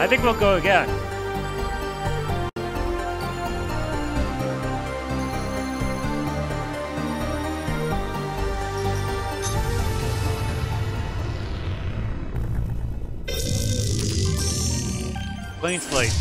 I think we'll go again. Clean slate.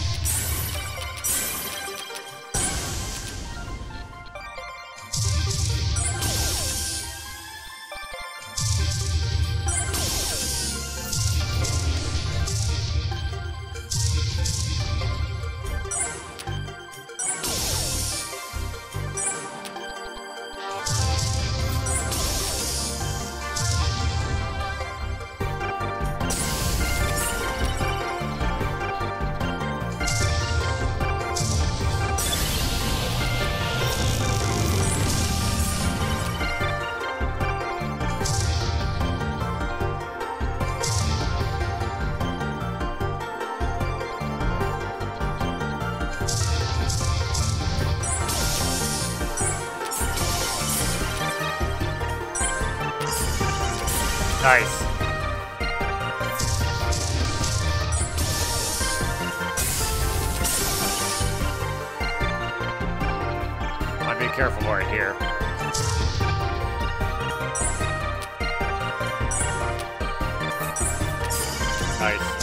Nice. I'll be careful right here. Nice.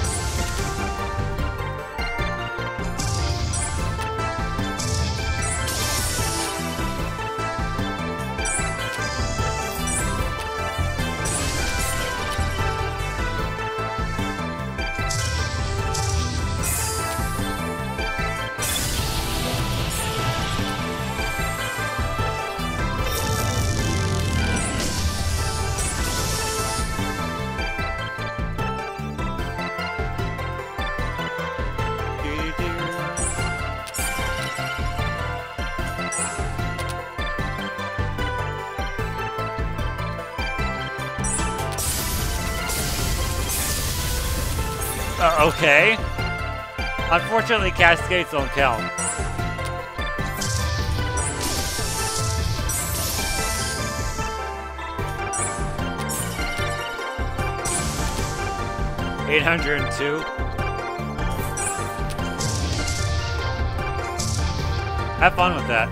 Okay. Unfortunately, cascades don't count. $802. Have fun with that.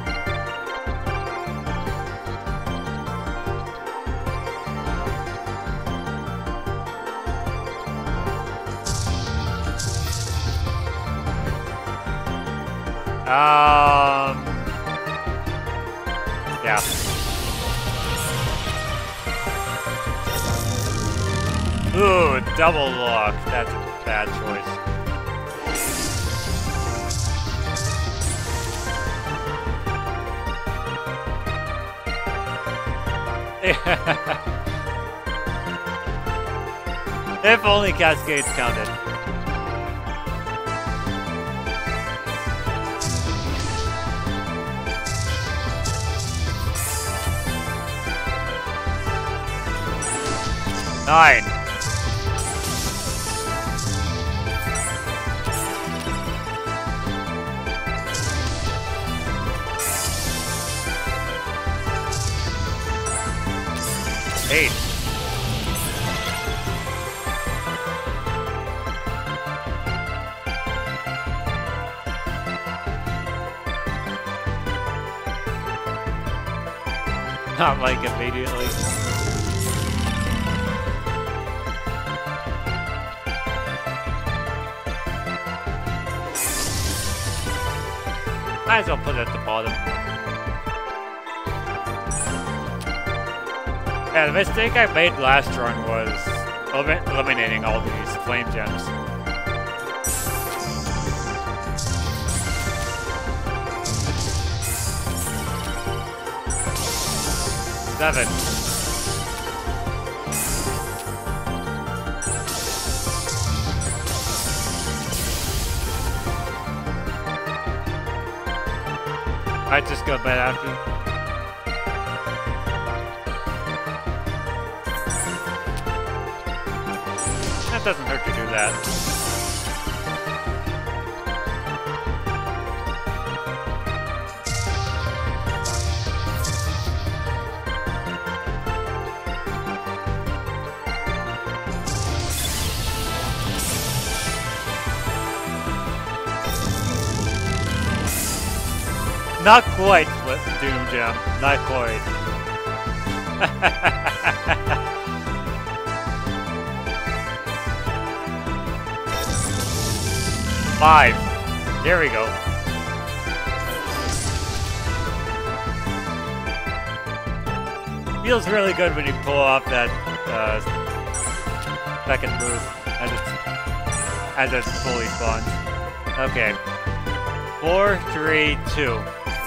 Yeah. Ooh, double lock. That's a bad choice. If only cascades counted. Nine. Eight. Not like immediately. Might as well put it at the bottom. Yeah, the mistake I made last run was eliminating all these flame gems. Seven. Might just go bed after. That doesn't hurt to do that. Not quite, Doom Gem. Not quite. Five. There we go. Feels really good when you pull off that second move as it fully spawns. Okay. 4, 3, 2.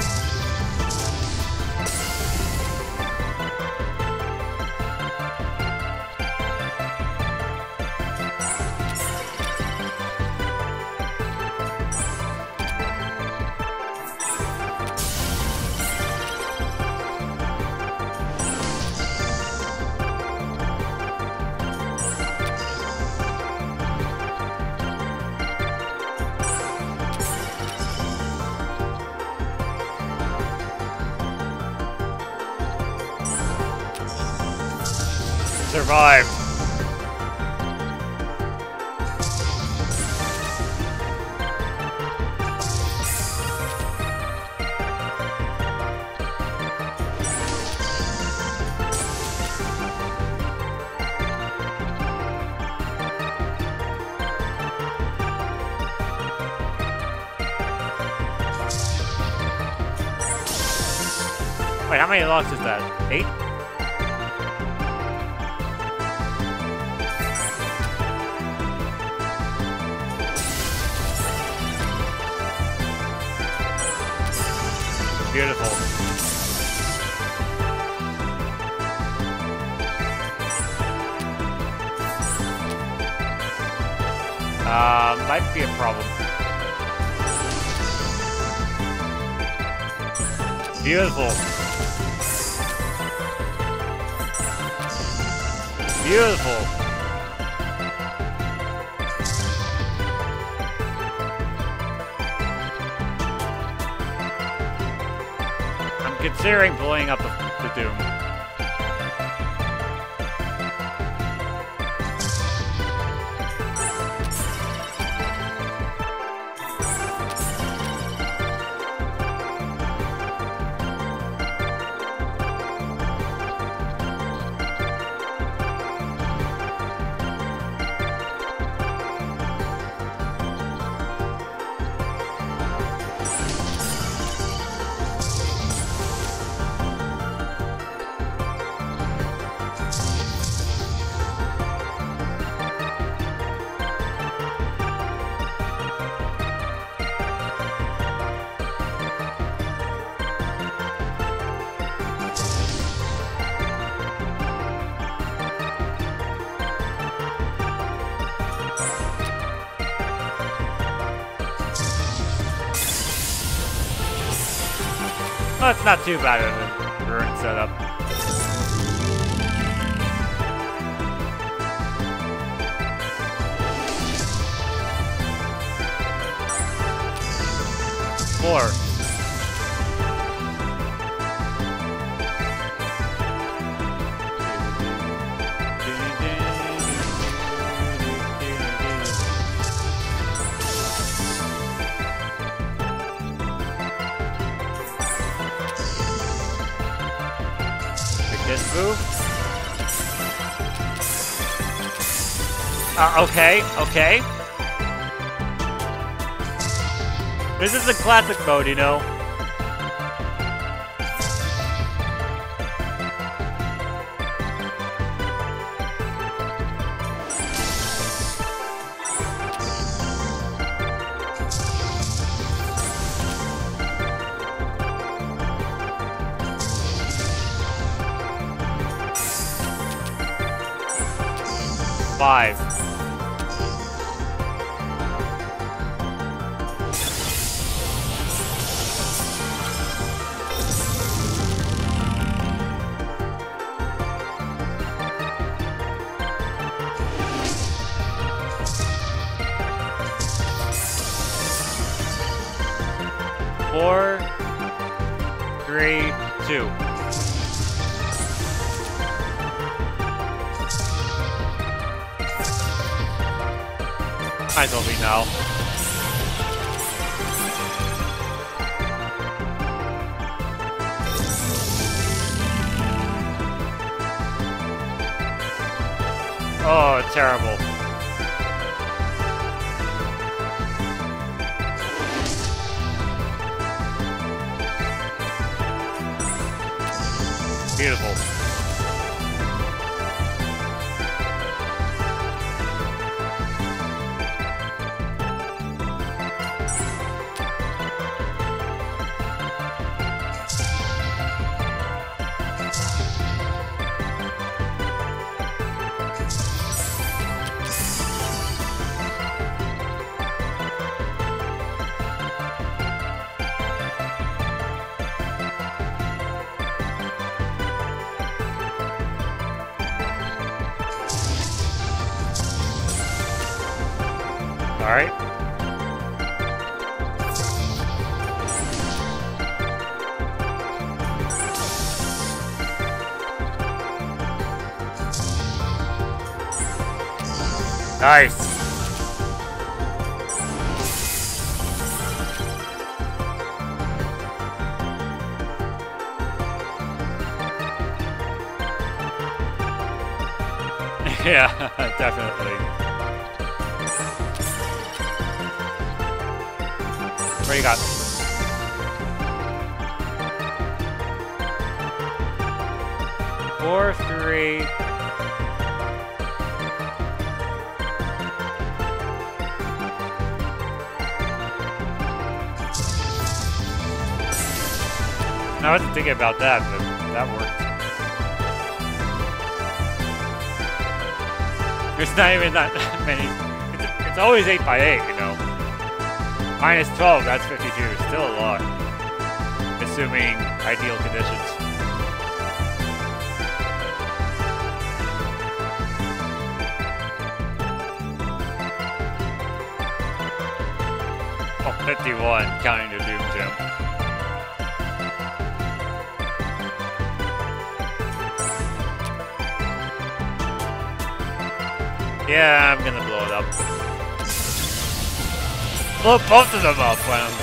Survived. Wait, how many locks is that? 8? Beautiful. Might be a problem. Beautiful. Beautiful. Considering blowing up the Doom. Well, it's not too bad of a ruin setup. Four. This move. Okay, okay. This is the classic mode, you know. Five. Four, 3, 2. Might as well be now. Oh, terrible. Beautiful. All right. Nice. Yeah, definitely. What do you got? Four, three. I wasn't thinking about that, but that worked. There's not even that many. It's always 8 by 8, you know. Minus 12, that's 52. Still a lot. Assuming ideal conditions. Oh, 51, counting the Doom Gem. Yeah, I'm gonna blow it up. Blow both of them up when I'm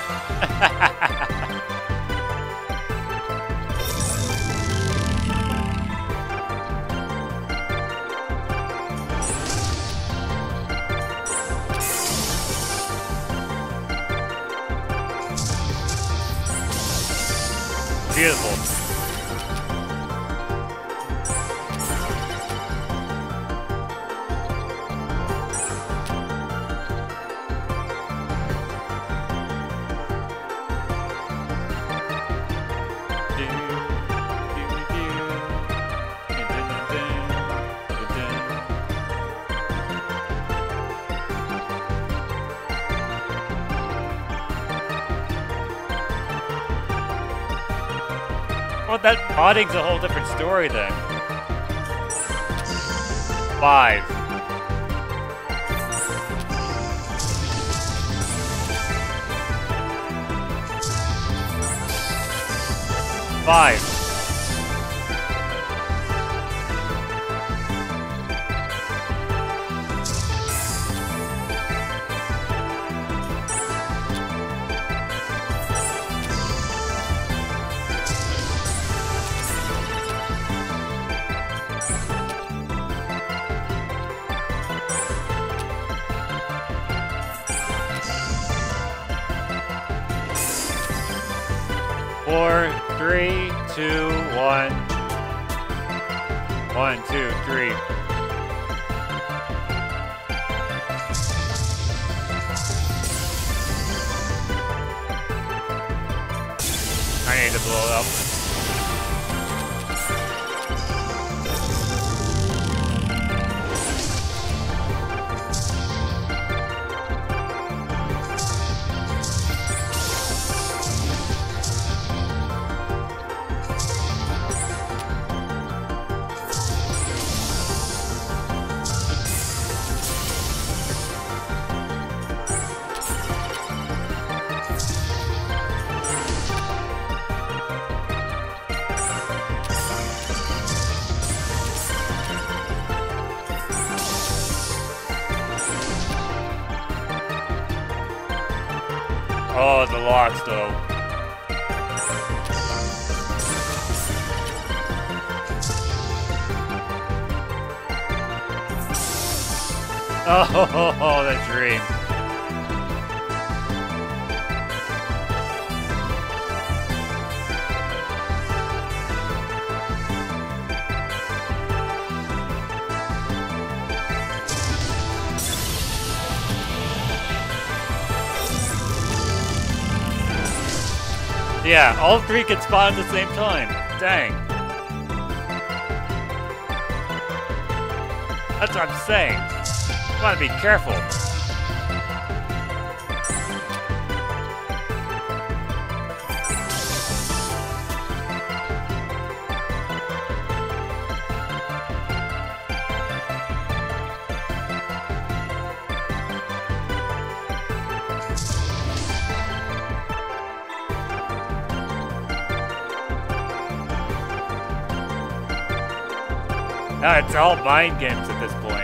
Beautiful. Well, that modding's a whole different story then. 5. Four, three, two, one. 1, 2, 3. I need to blow it up. Oh, the locks, though. Oh, the dream. Yeah, all three can spawn at the same time. Dang. That's what I'm saying. You want to be careful. It's all mind games at this point.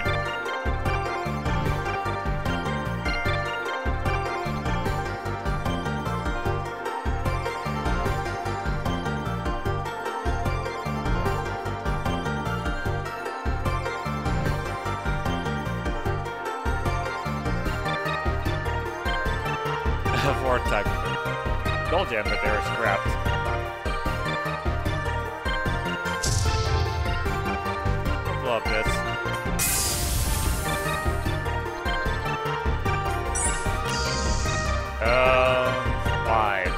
Fourth type. Gold gem, but they were scrapped. Love this. Five.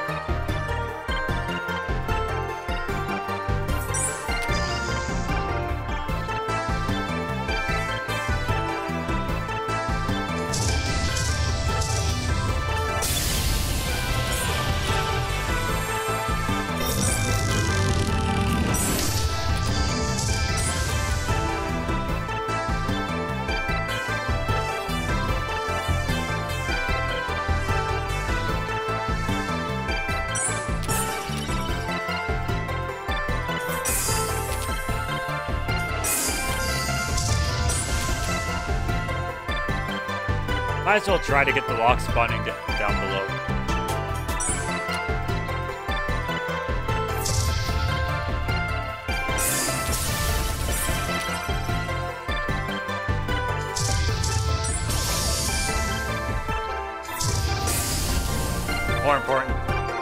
Might as well try to get the lock spawning down below. More important.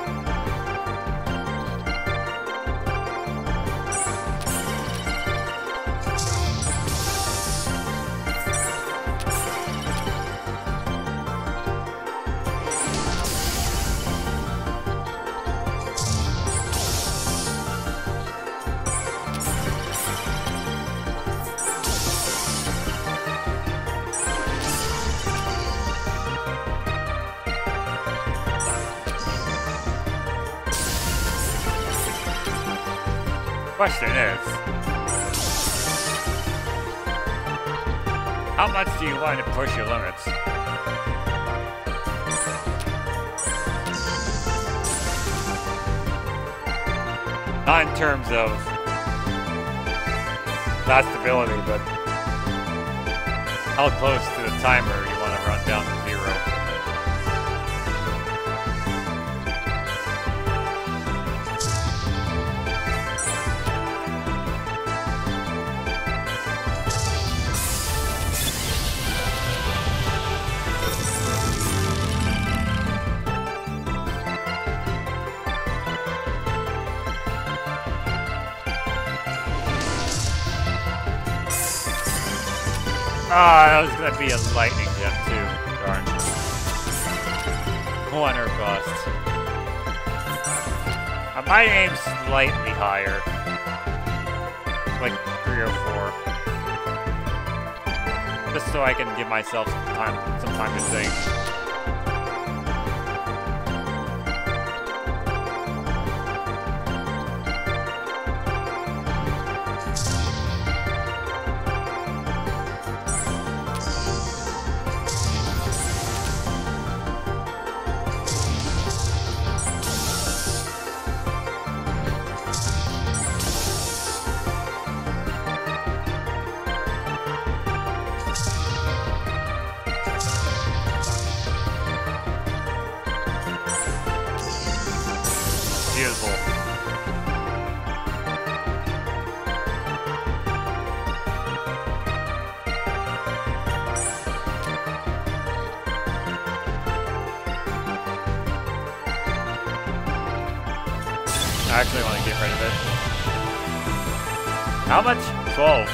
Question is, how much do you want to push your limits? Not in terms of lastability, but how close to the timer you want to run down to 0. Ah, that was gonna be a lightning gem too. Darn. One or bust. I might aim slightly higher. Like 3 or 4. Just so I can give myself some time to think. I actually want to get rid of it. How much? 12.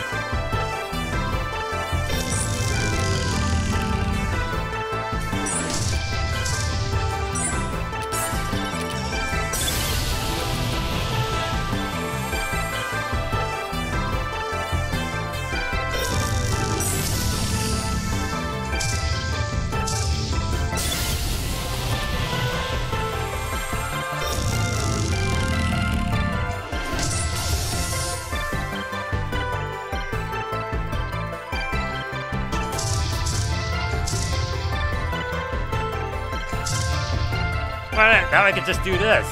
Well, now I can just do this.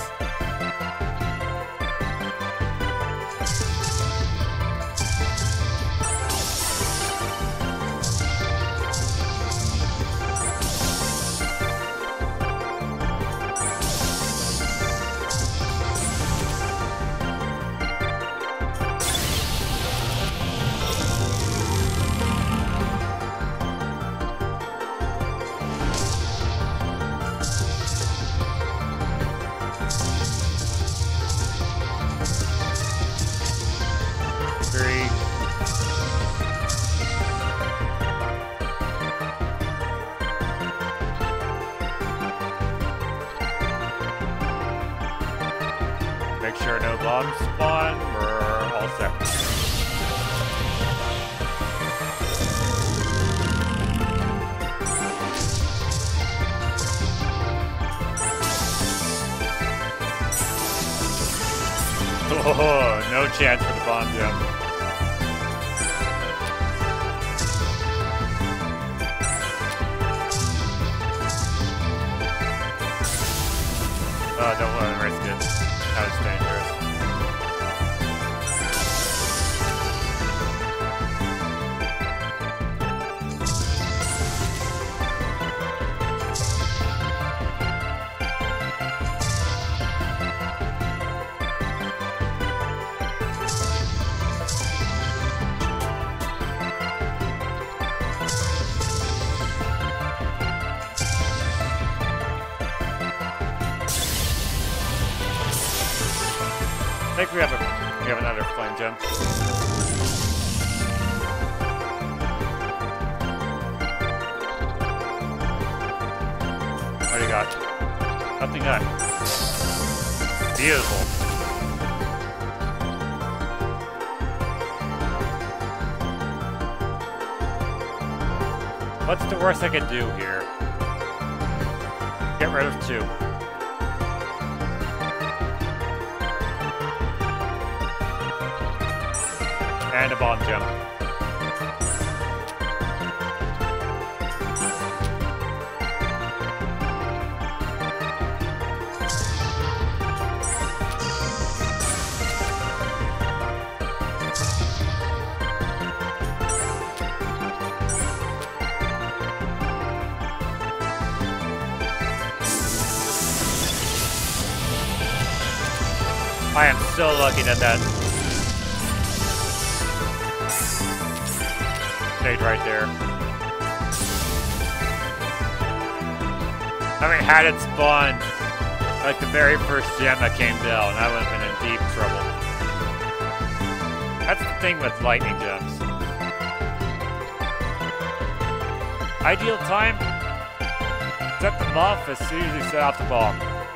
Make sure no bombs spawn. We're all set. Oh, no chance for the bomb jump. Oh, don't want to risk it. That was dangerous. I think we have another flame gem. What do you got? Nothing got. Beautiful. What's the worst I can do here? Get rid of 2. And a bomb jump. I am so lucky that stayed right there. I mean, had it spawned like the very first gem that came down, I would have been in deep trouble. That's the thing with lightning gems. Ideal time? Set them off as soon as you set off the bomb.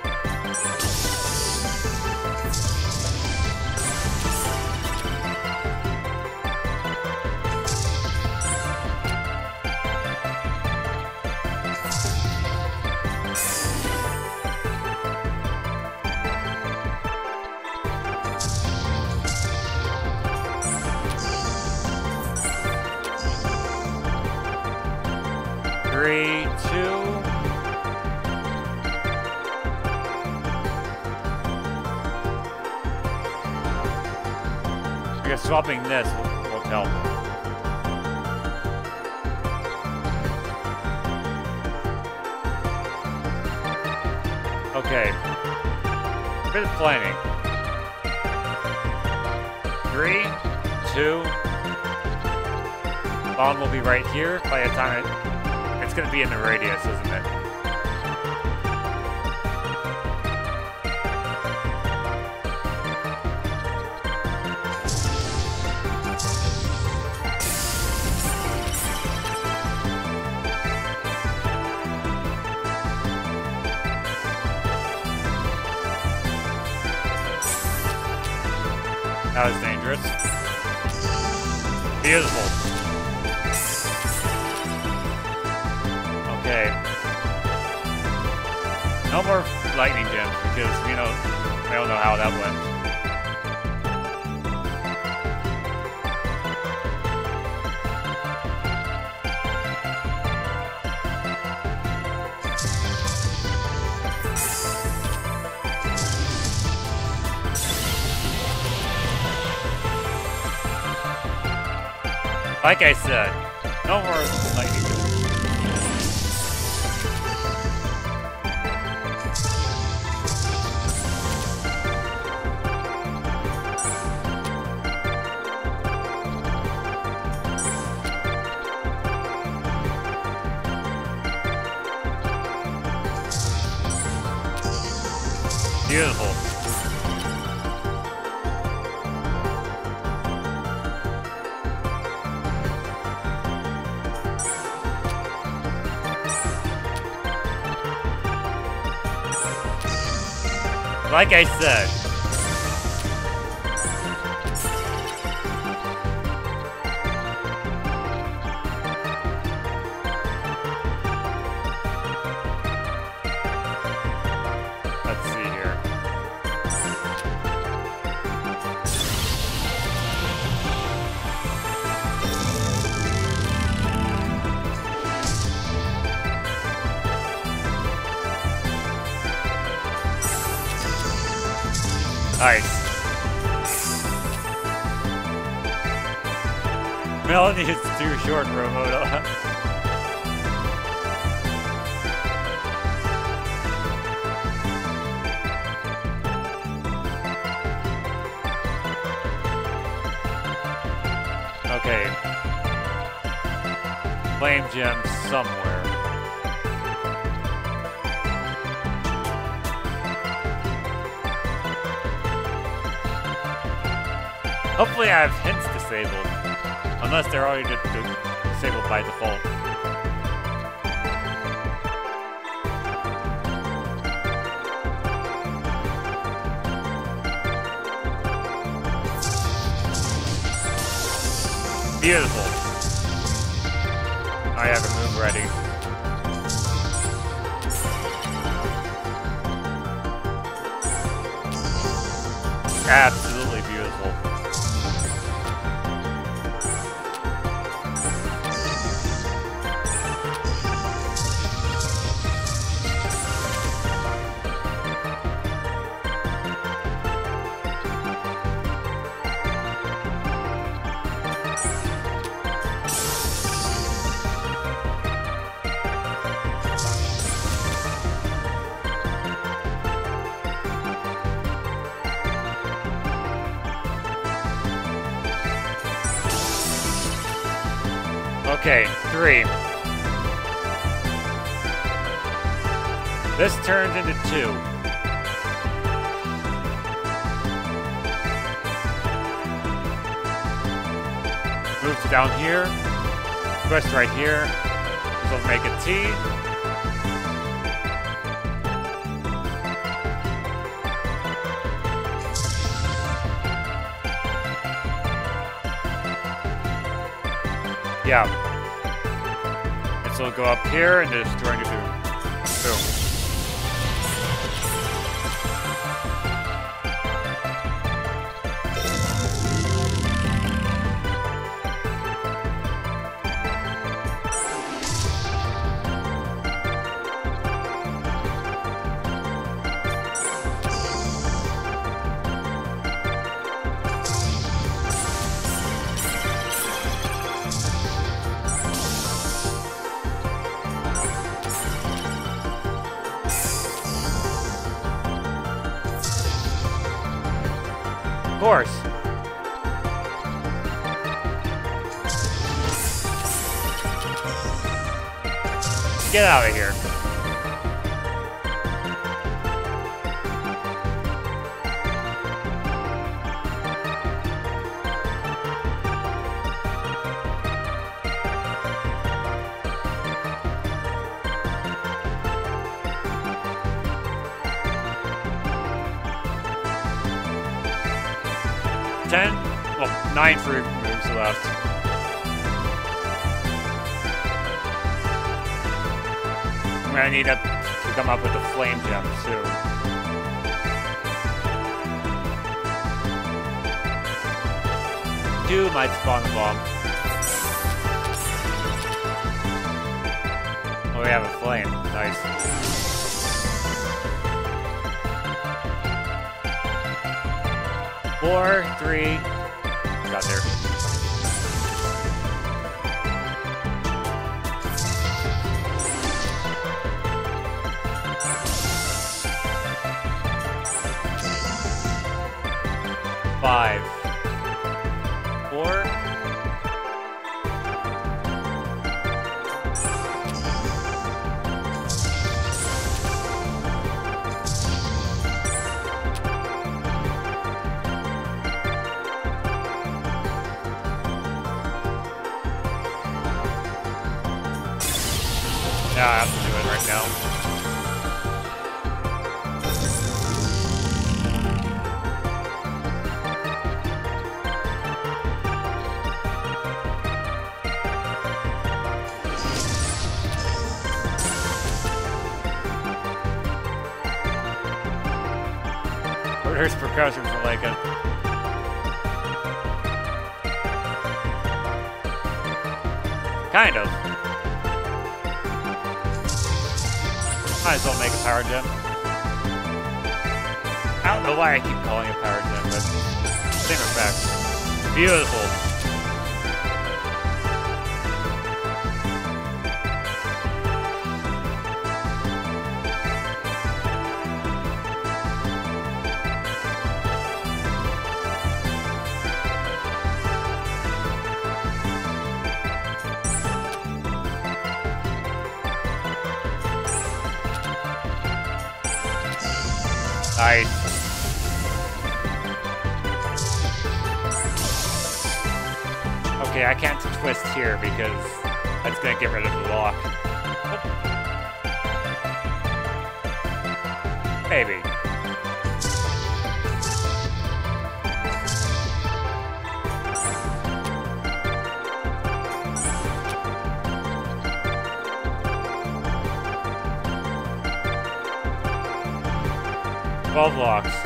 Three, 2. I guess swapping this will help. Okay. A bit of planning. 3, 2. Bomb will be right here by the time it's gonna be in the radius, isn't it? That was dangerous. Beautiful. Okay. No more lightning gems because, you know, I don't know how that went. Like I said, no more lightning gems. Beautiful. Like I said. Let's see here. Nice. Melanie is too short for a moto. Okay. Flame gem somewhere. Hopefully I have hints disabled. Unless they're already disabled by default. Beautiful. I have a move ready. Absolutely beautiful. Okay, 3. This turns into 2. Move to down here. Quest right here. This will make a T. Yeah. And so we'll go up here and destroy into boom. Of course. Get out of here. 10, well, 9 free moves left. I'm gonna need to come up with a flame gem soon. Two might spawn the bomb. Oh, we have a flame. Nice. Four, three. Got there. Five. Four. Yeah, I have to do it right now. There's percussion for like a... Kind of. Might as well make a power gem. I don't know why I keep calling it power gem, but same effect. Beautiful. Nice. Okay, I can't twist here because that's gonna get rid of the lock. Maybe. Blocks.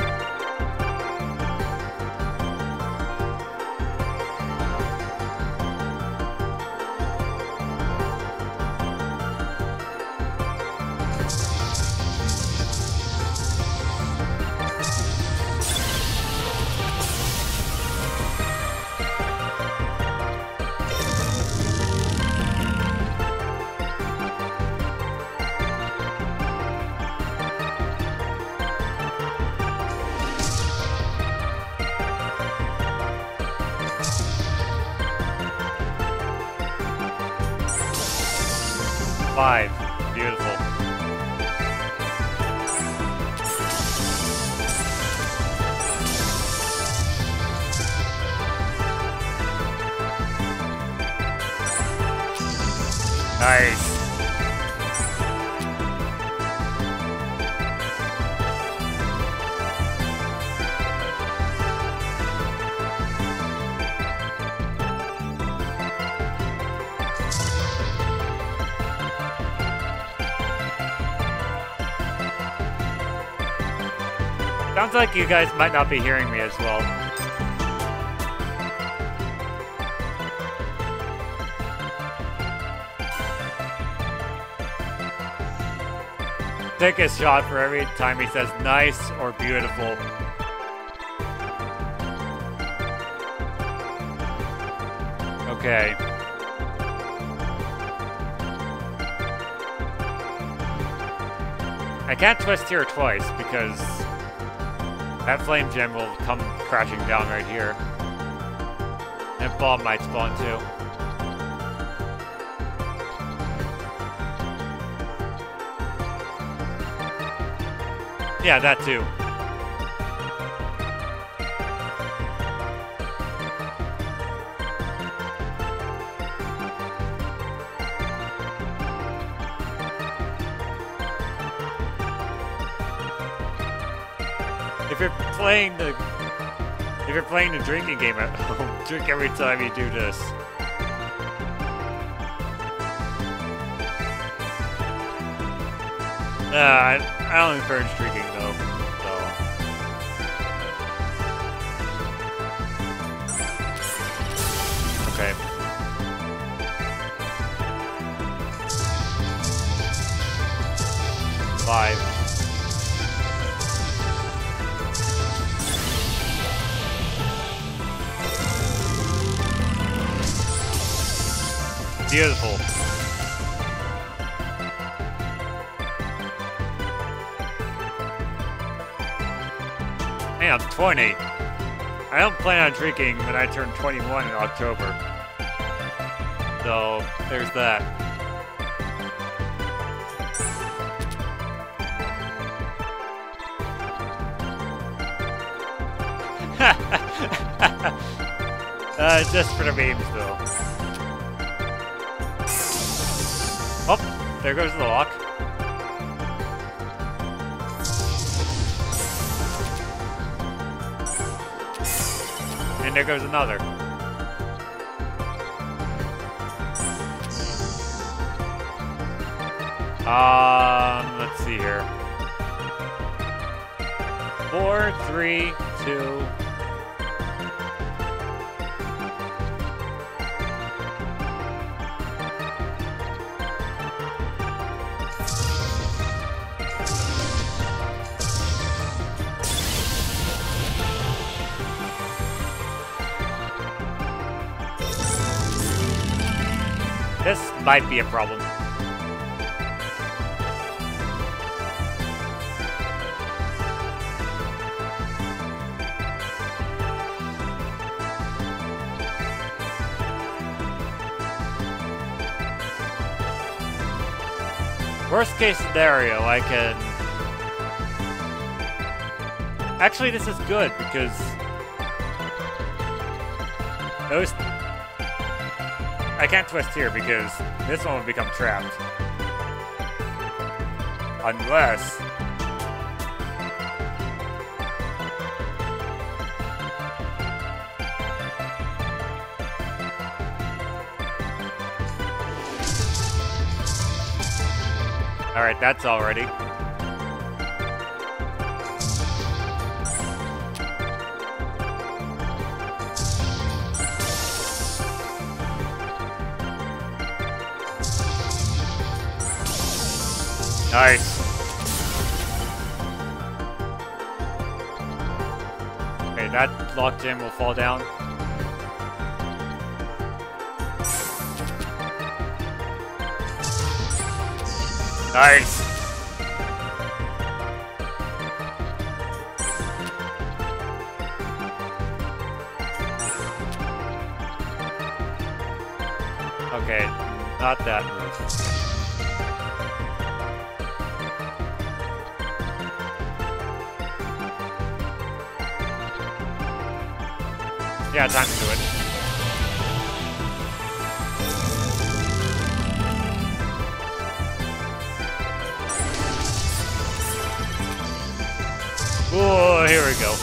Five. Beautiful. Nice. Sounds like you guys might not be hearing me as well. Take a shot for every time he says nice or beautiful. Okay. I can't twist here twice because that flame gem will come crashing down right here. And bomb might spawn too. Yeah, that too. If If you're playing the drinking game at home, drink every time you do this. I don't encourage drinking though. So. Okay. Five. Beautiful. Hey, I'm 20. I don't plan on drinking when I turn 21 in October. So, there's that. Just for the memes, though. Oh, there goes the lock. And there goes another. Let's see here. 4, 3, 2. This might be a problem. Worst case scenario, I can... Actually, this is good, because... Those... I can't twist here, because this one will become trapped. Unless... Alright, that's all ready. Nice. Okay, that locked in will fall down. Nice. Okay, not that move. Yeah, time to do it. Oh, here we go.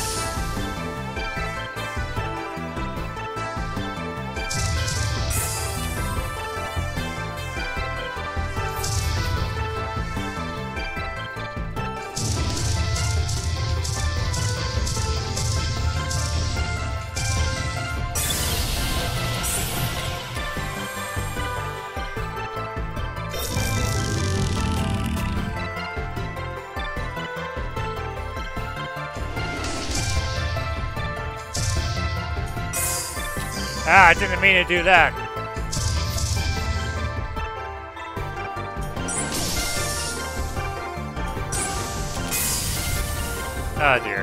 Ah, I didn't mean to do that. Oh dear.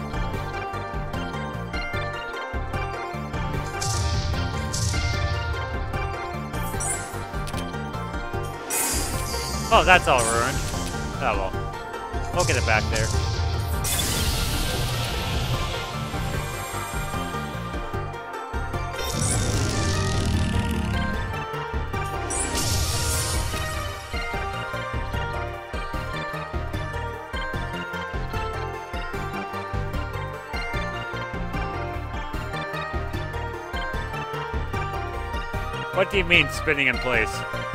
Oh, that's all ruined. Oh well. We'll get it back there. What do you mean spinning in place?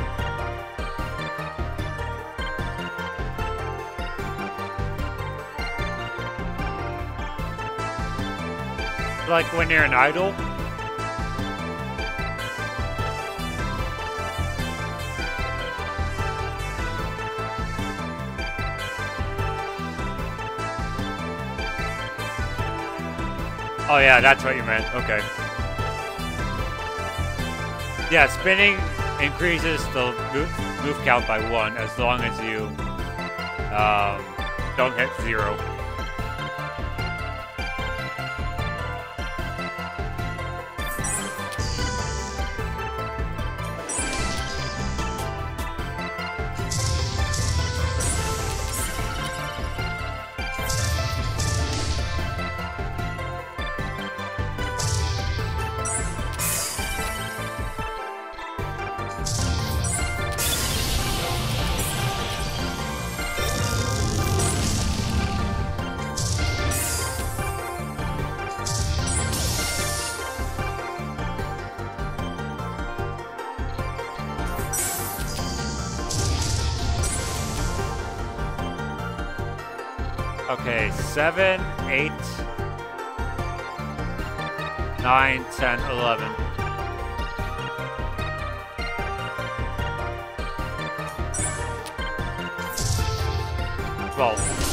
Like when you're an idol? Oh yeah, that's what you meant. Okay. Yeah, spinning increases the move count by 1 as long as you don't hit 0. Okay, 7, 8, 9, 10, 11. Well,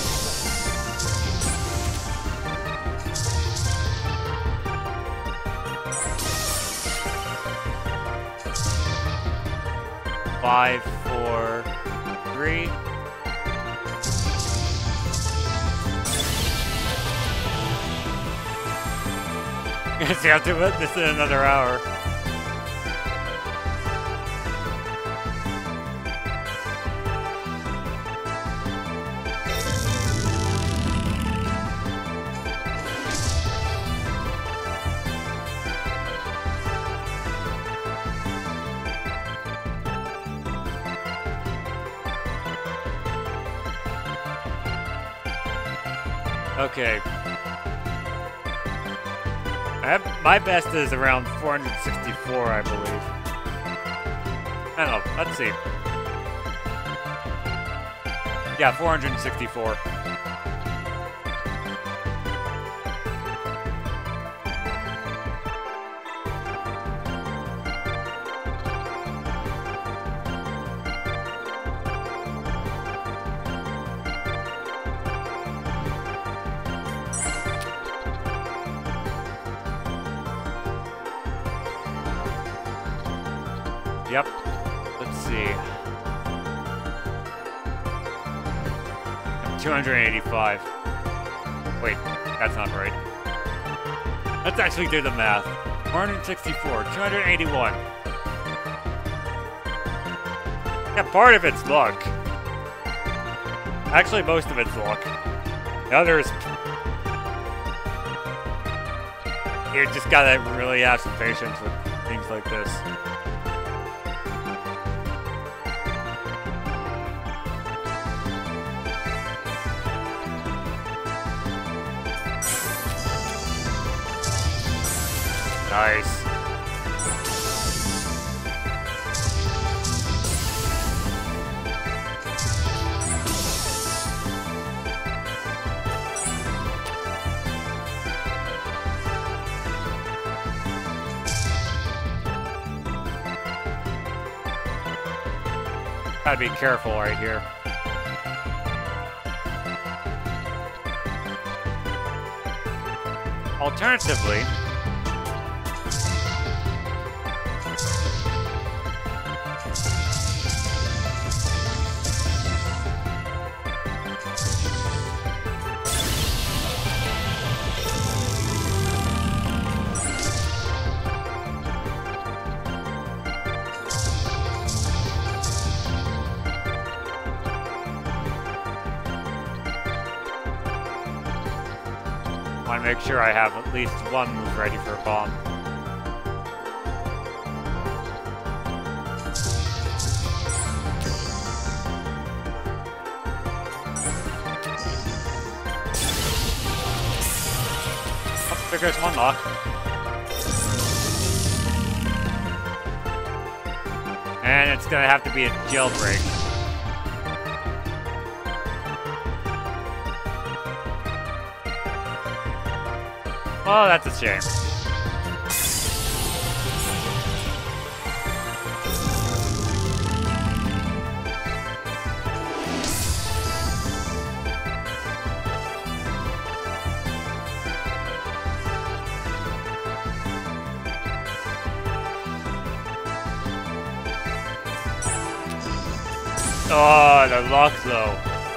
five, 4, 3. Guess you have to put this in another hour. Okay. My best is around 464, I believe. I don't know. Let's see. Yeah, 464. Yep. Let's see. I'm 285. Wait, that's not right. Let's actually do the math. 464, 281. Yeah, part of it's luck. Actually, most of it's luck. The others... You just gotta really have some patience with things like this. Nice. Gotta be careful right here. Alternatively, I want to make sure I have at least one move ready for a bomb. Oh, there goes one lock. And it's gonna have to be a jailbreak. Oh, that's a shame. Oh, the luck though.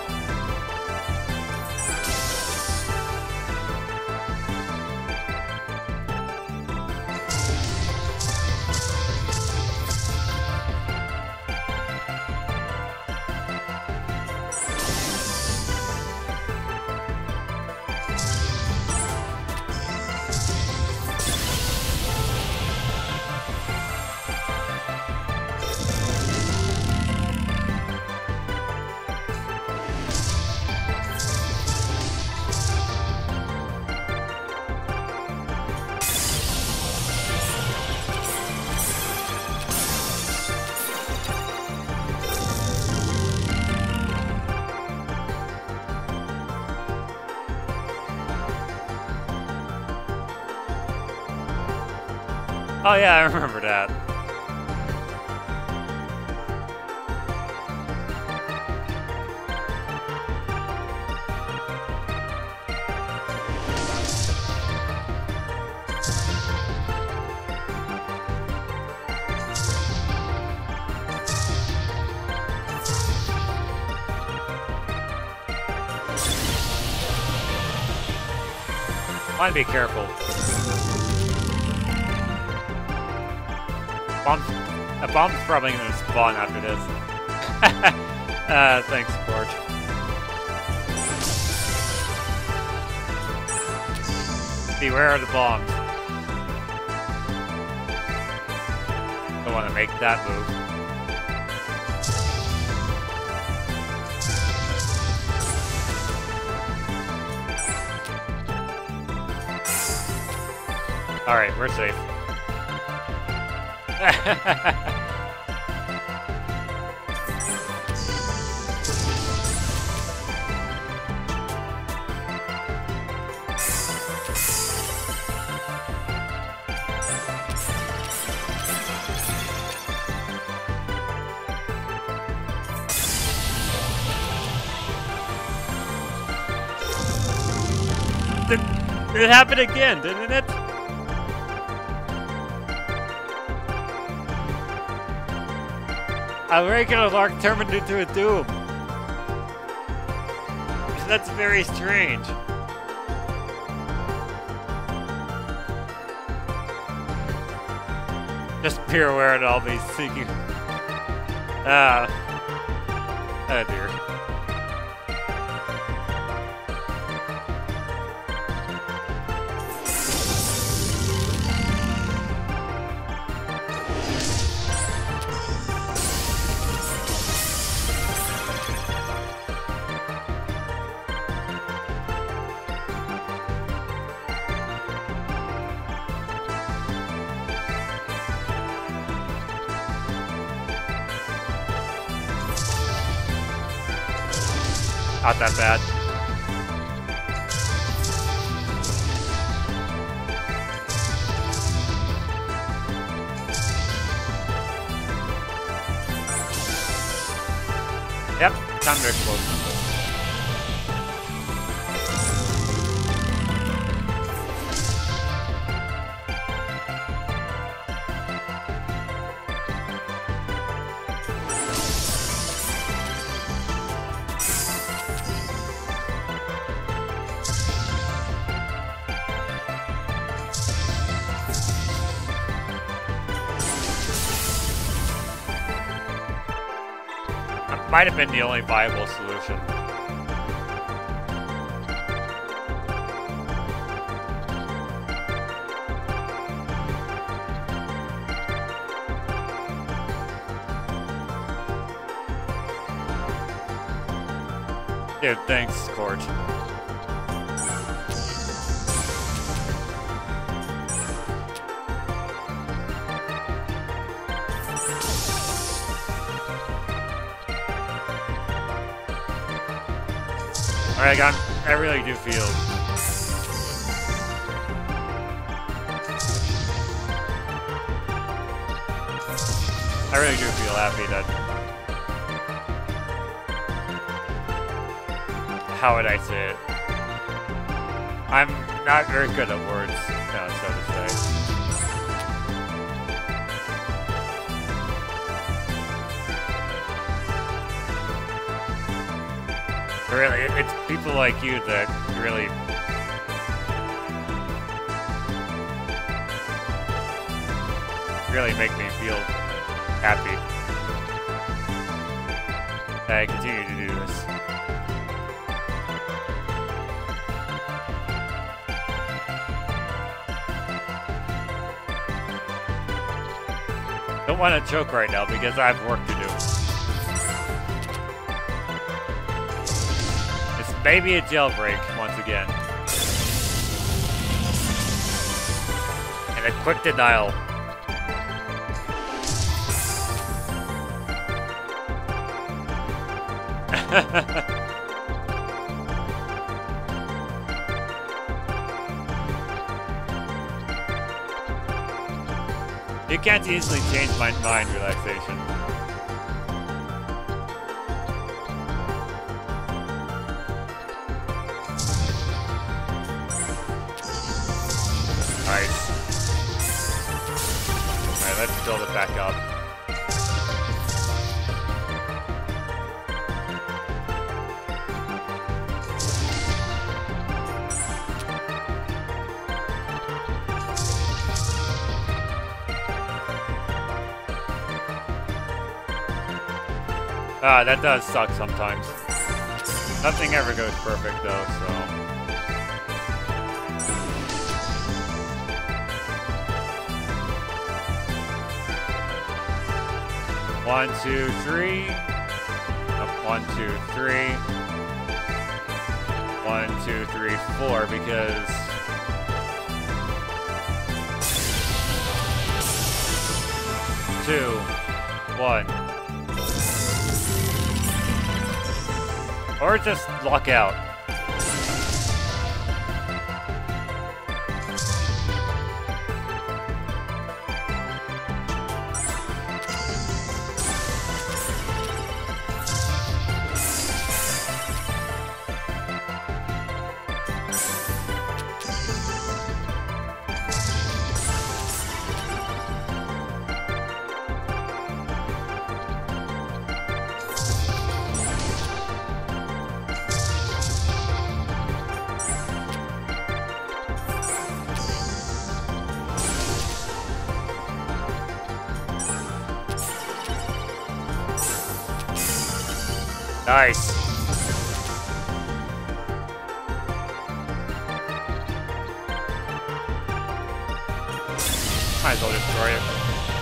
Oh yeah, I remember that. Want to be careful. A bomb's probably gonna spawn after this. Thanks, Court. Beware of the bombs. Don't want to make that move. Alright, we're safe. It happened again, didn't it? A regular lark turned into a doom. That's very strange. Just be aware that I'll be seeking. Oh dear. Not that bad. Yep, time to explode. Might have been the only viable solution. Dude, thanks, Scorch. Alright, I really do feel... I really do feel happy that... How would I say it? I'm not very good at words, so to say. Really, it's people like you that really make me feel happy that I continue to do this. Don't want to choke right now because I have work to do. It's maybe a jailbreak once again. And a quick denial. You can't easily change my mind relaxation. Nice. Alright, let's build it back up. That does suck sometimes. Nothing ever goes perfect though, so... One, two, three. Up, 1, 2, 3. 1, 2, 3, 4, because... Two, 1. Or just lock out. Nice. Might as well destroy it.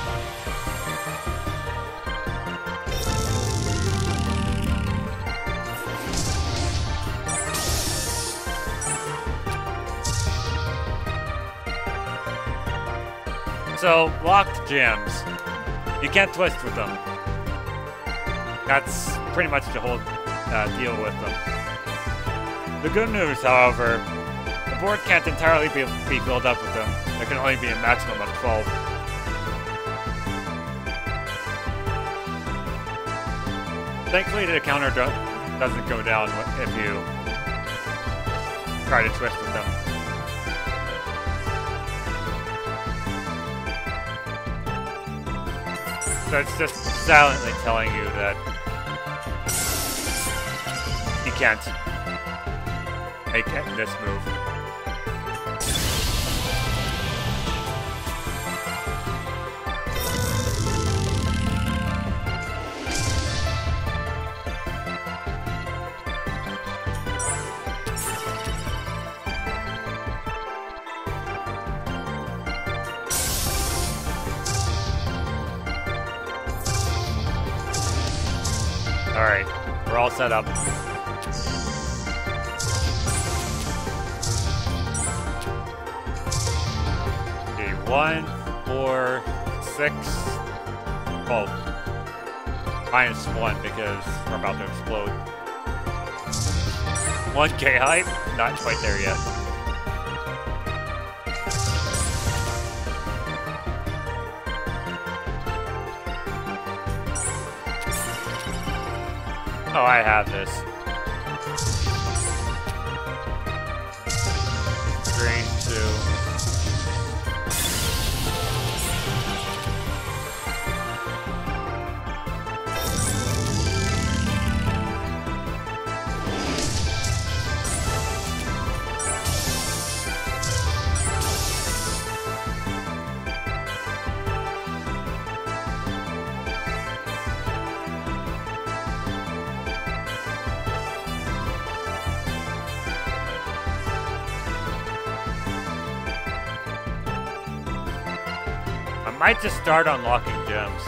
So, locked gems. You can't twist with them. That's pretty much the whole deal with them. The good news, however, the board can't entirely be filled up with them. There can only be a maximum of 12. Thankfully, the counter doesn't go down if you try to twist with them. So it's just silently telling you that you can't make this move. Alright, we're all set up. Okay, 1, 4, 6. Oh, -1 because we're about to explode. 1K hype? Not quite there yet. Oh, I have this. Green 2. I might just start unlocking gems.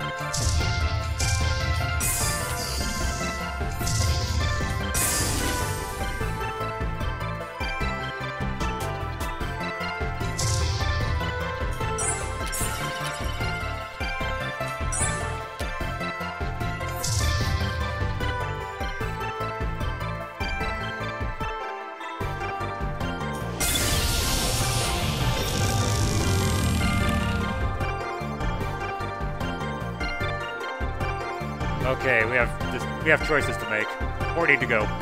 Okay, we have choices to make. 40 to go.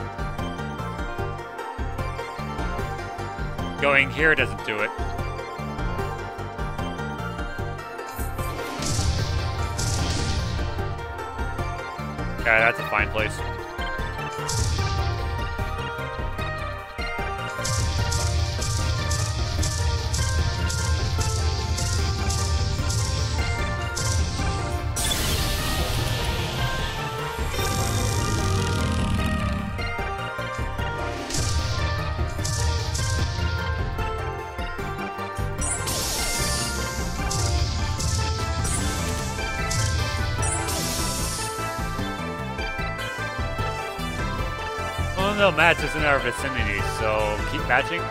Going here doesn't do it. Okay, that's a fine place. No matches in our vicinity, so keep matching.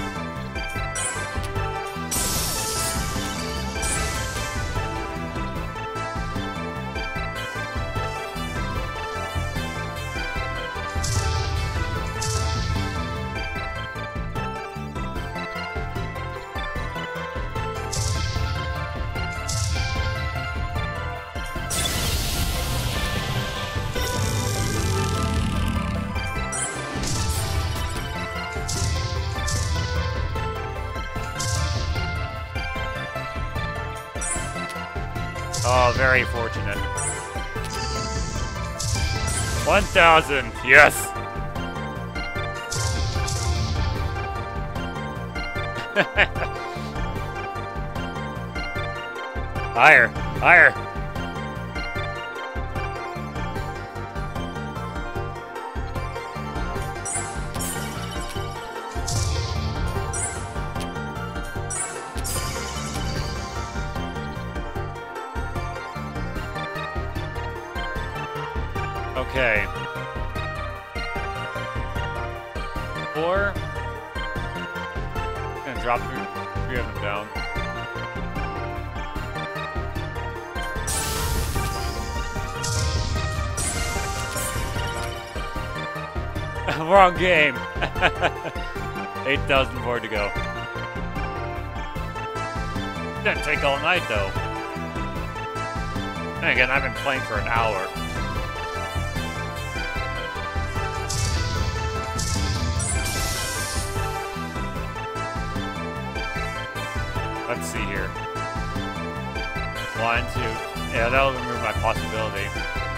Oh, very fortunate. 1,000, yes! Higher, higher! Okay. 4. Gonna drop 3 of them down. Wrong game. 8,000 more to go. Didn't take all night though. And again, I've been playing for an hour. Let's see here. 1, 2. Yeah, that'll remove my possibility.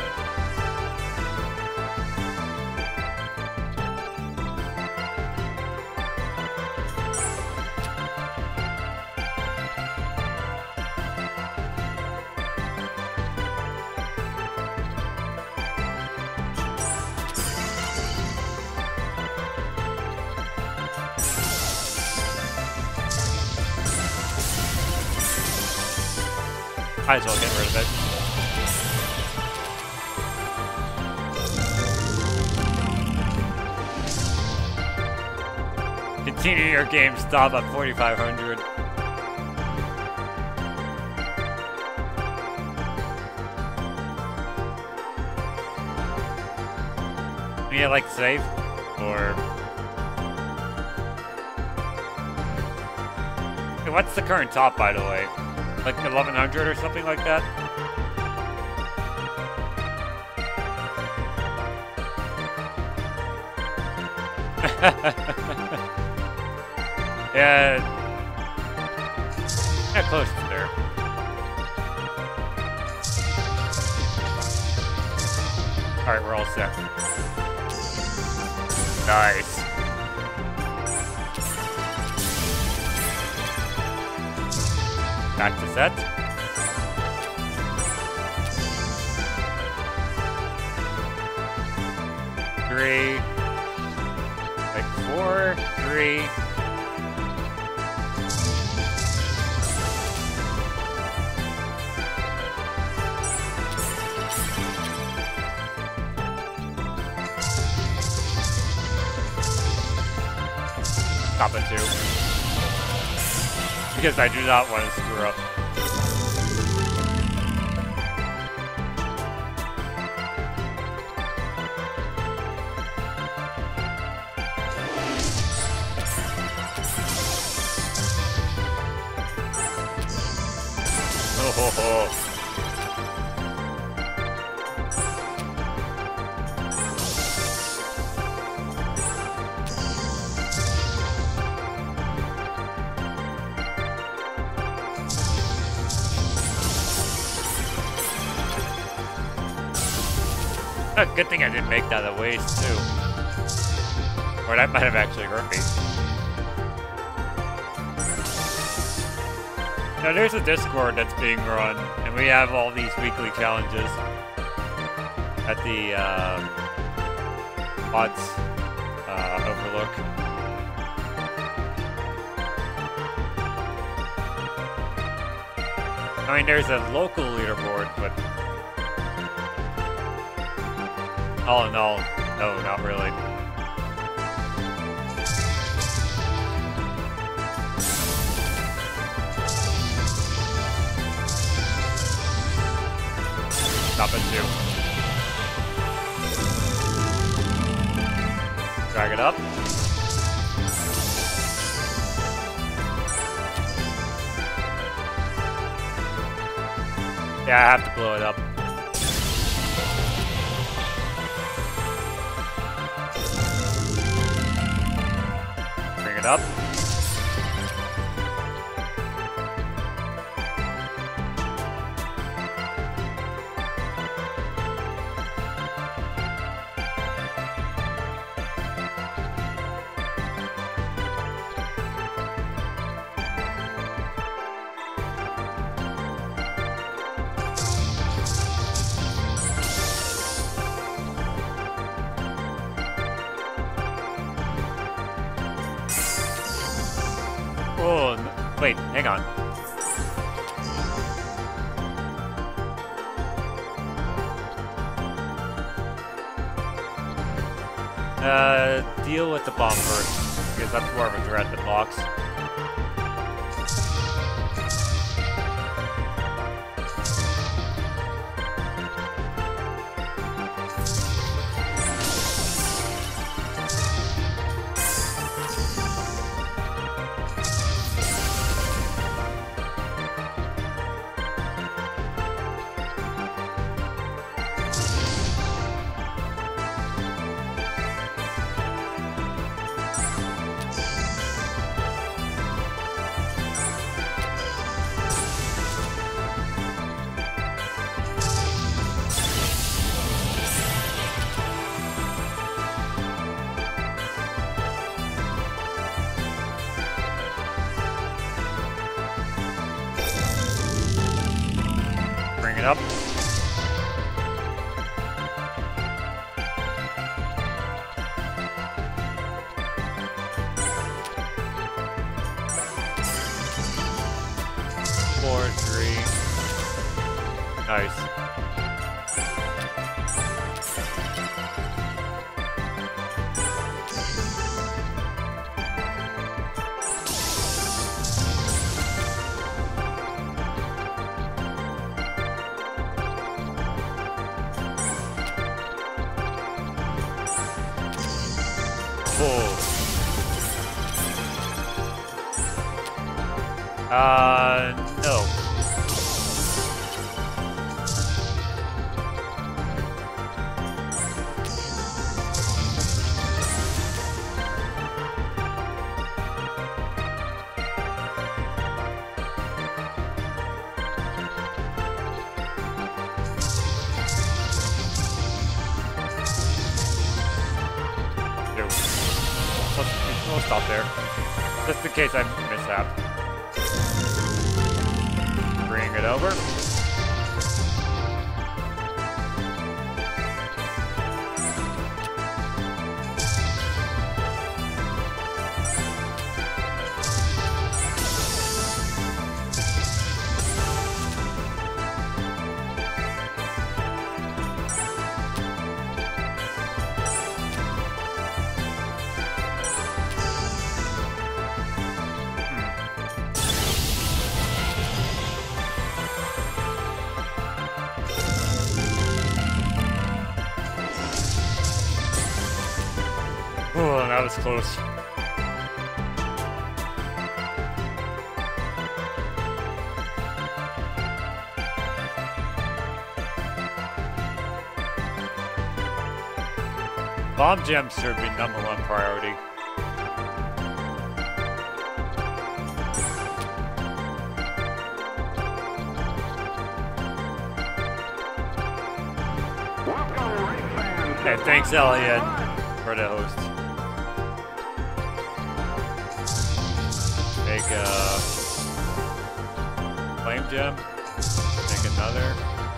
Might as well get rid of it. Continue your game, stop at 4,500. Yeah, like save. Or... Hey, what's the current top, by the way? Like 1100 or something like that? Yeah. Yeah, close to there. Alright, we're all set. Nice. Back to set. Three. Like 4, 3. Top of 2. Because I do not want to screw up. Oh ho ho. Good thing I didn't make that a waste, too. Or that might have actually hurt me. Now, there's a Discord that's being run, and we have all these weekly challenges at the Mods Overlook. I mean, there's a local leaderboard, but all in all, no, not really. Stop it, 2. Drag it up. Yeah, I have to blow it up. Bring it up. Oh, wait, hang on. Deal with the bomb first, because that's more of a threat than blocks. Bring it up. Four, 3. Nice. No. We'll stop there. Just in case I mishap. Bring it over. Oh, that was close. Bomb gems should be #1 priority. And thanks, Elliot, for the host. Make a flame gem. Make another.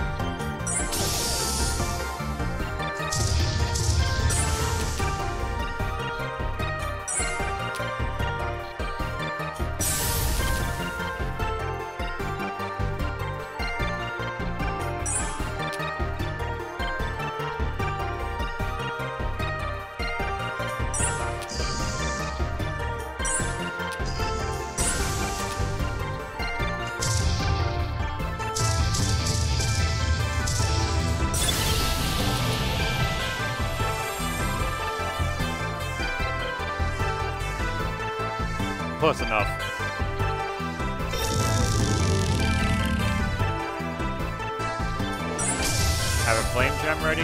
Close enough. Have a flame gem ready.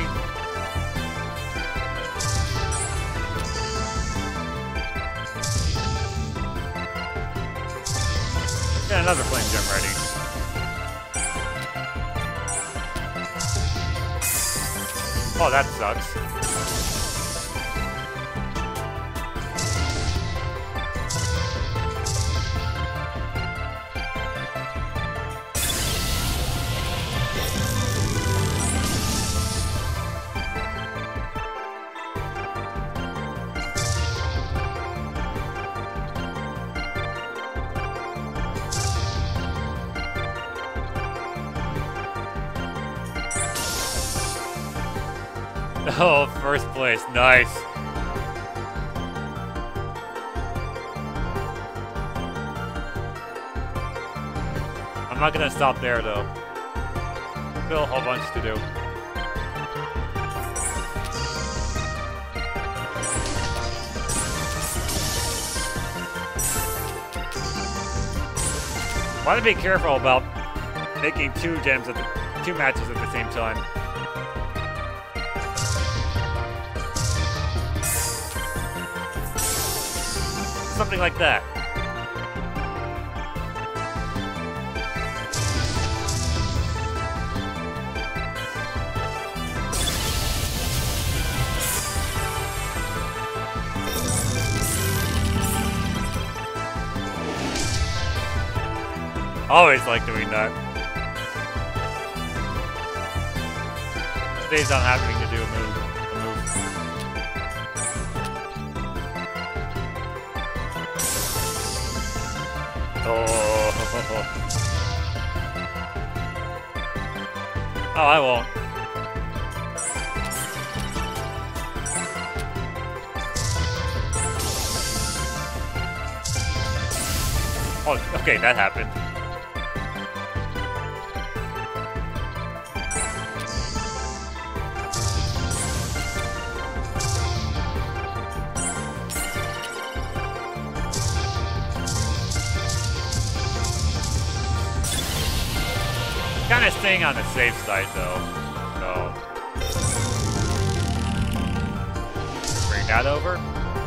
Get another flame gem ready. Oh, that sucks. Oh, first place. Nice. I'm not gonna stop there, though. Still a whole bunch to do. Want to be careful about making two matches at the same time. Something like that. Always like doing that. Saves on having to do a move. Oh, I won't. Oh, okay, that happened. kind of staying on the safe side, though. So bring that over.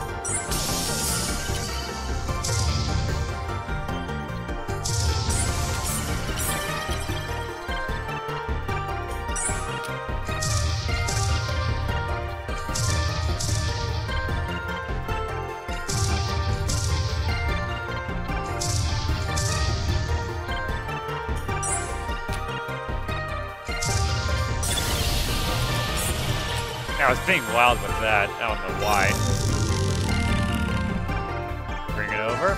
I was being wild with that. I don't know why. Bring it over.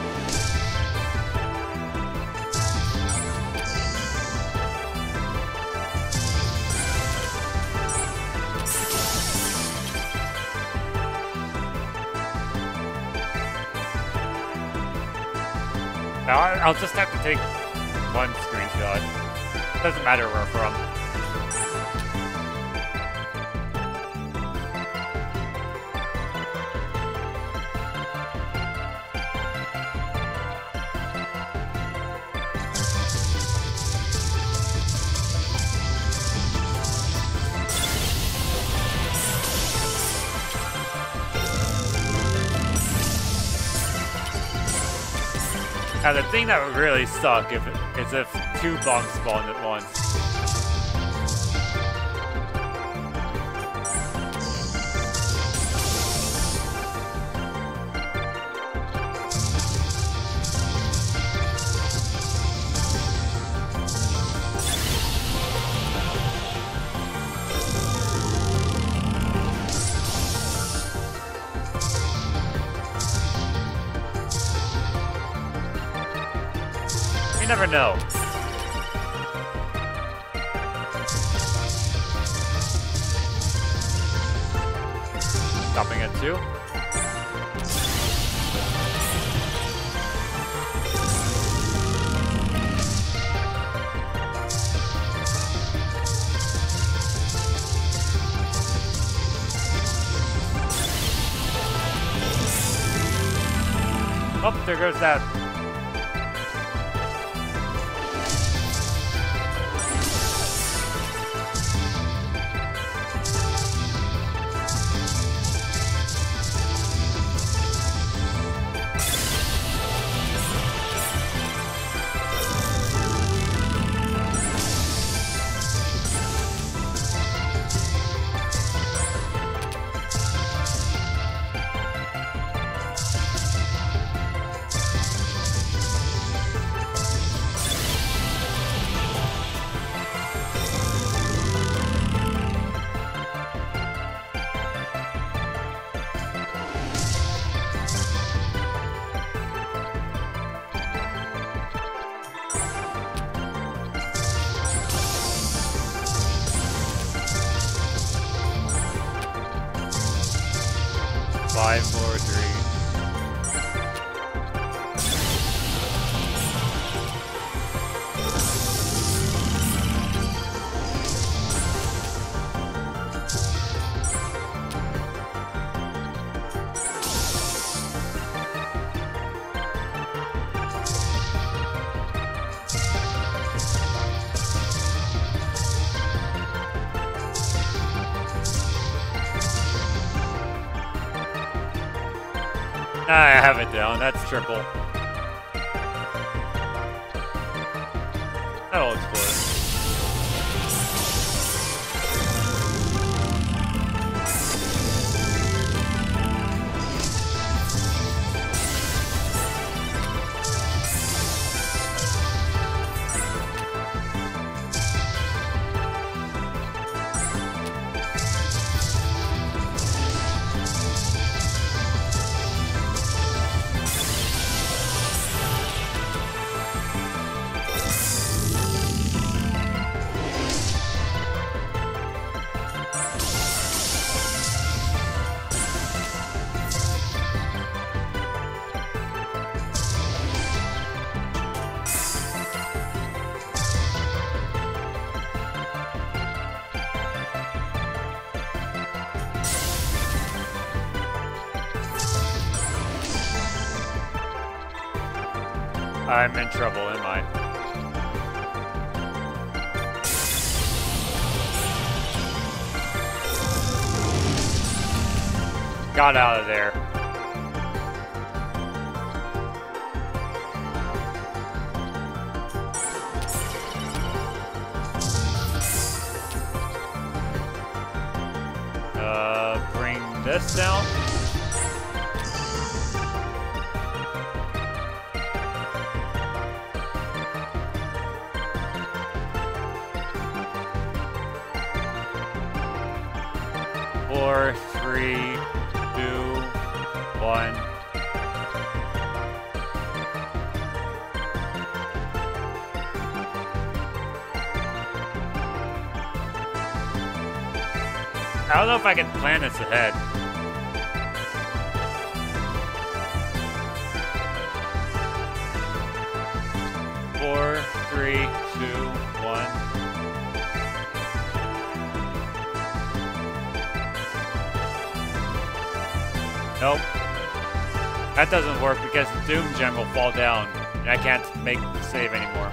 Now I'll just have to take one screenshot. Doesn't matter where from. Now the thing that would really suck is if two bombs spawned at once. You never know. Stopping at 2. Oh, there goes that. I have it down. That's triple. That'll explode. I'm in trouble, am I? got out of there. Bring this down. Four, three, two, one. I don't know if I can plan this ahead. Four, three, two, one. Nope. That doesn't work because the Doom Gem will fall down and I can't make the save anymore.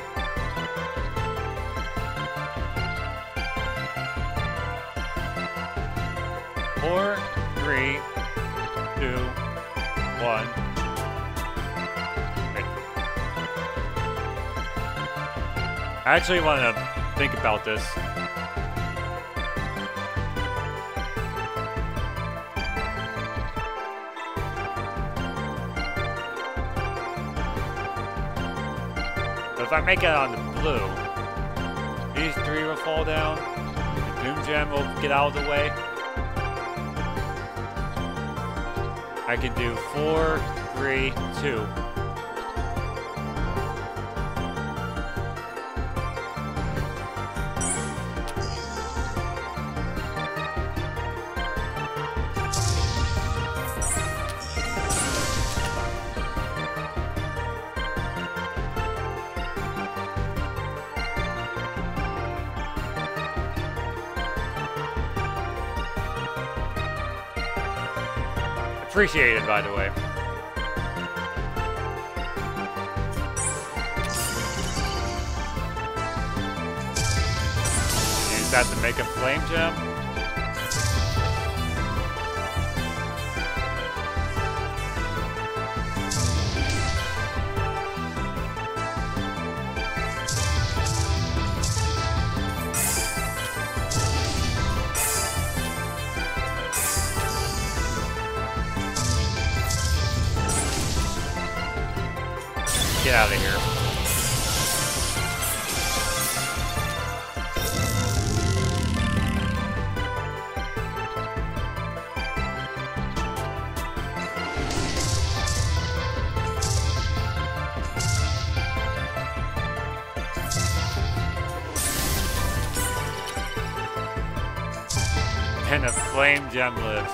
Four, three, two, one. Okay. I actually want to think about this. So if I make it on the blue, these three will fall down. The Doom Gem will get out of the way. I can do 4, 3, 2. Appreciated, by the way. Use that to make a flame gem. Get out of here. And a flame gem lives.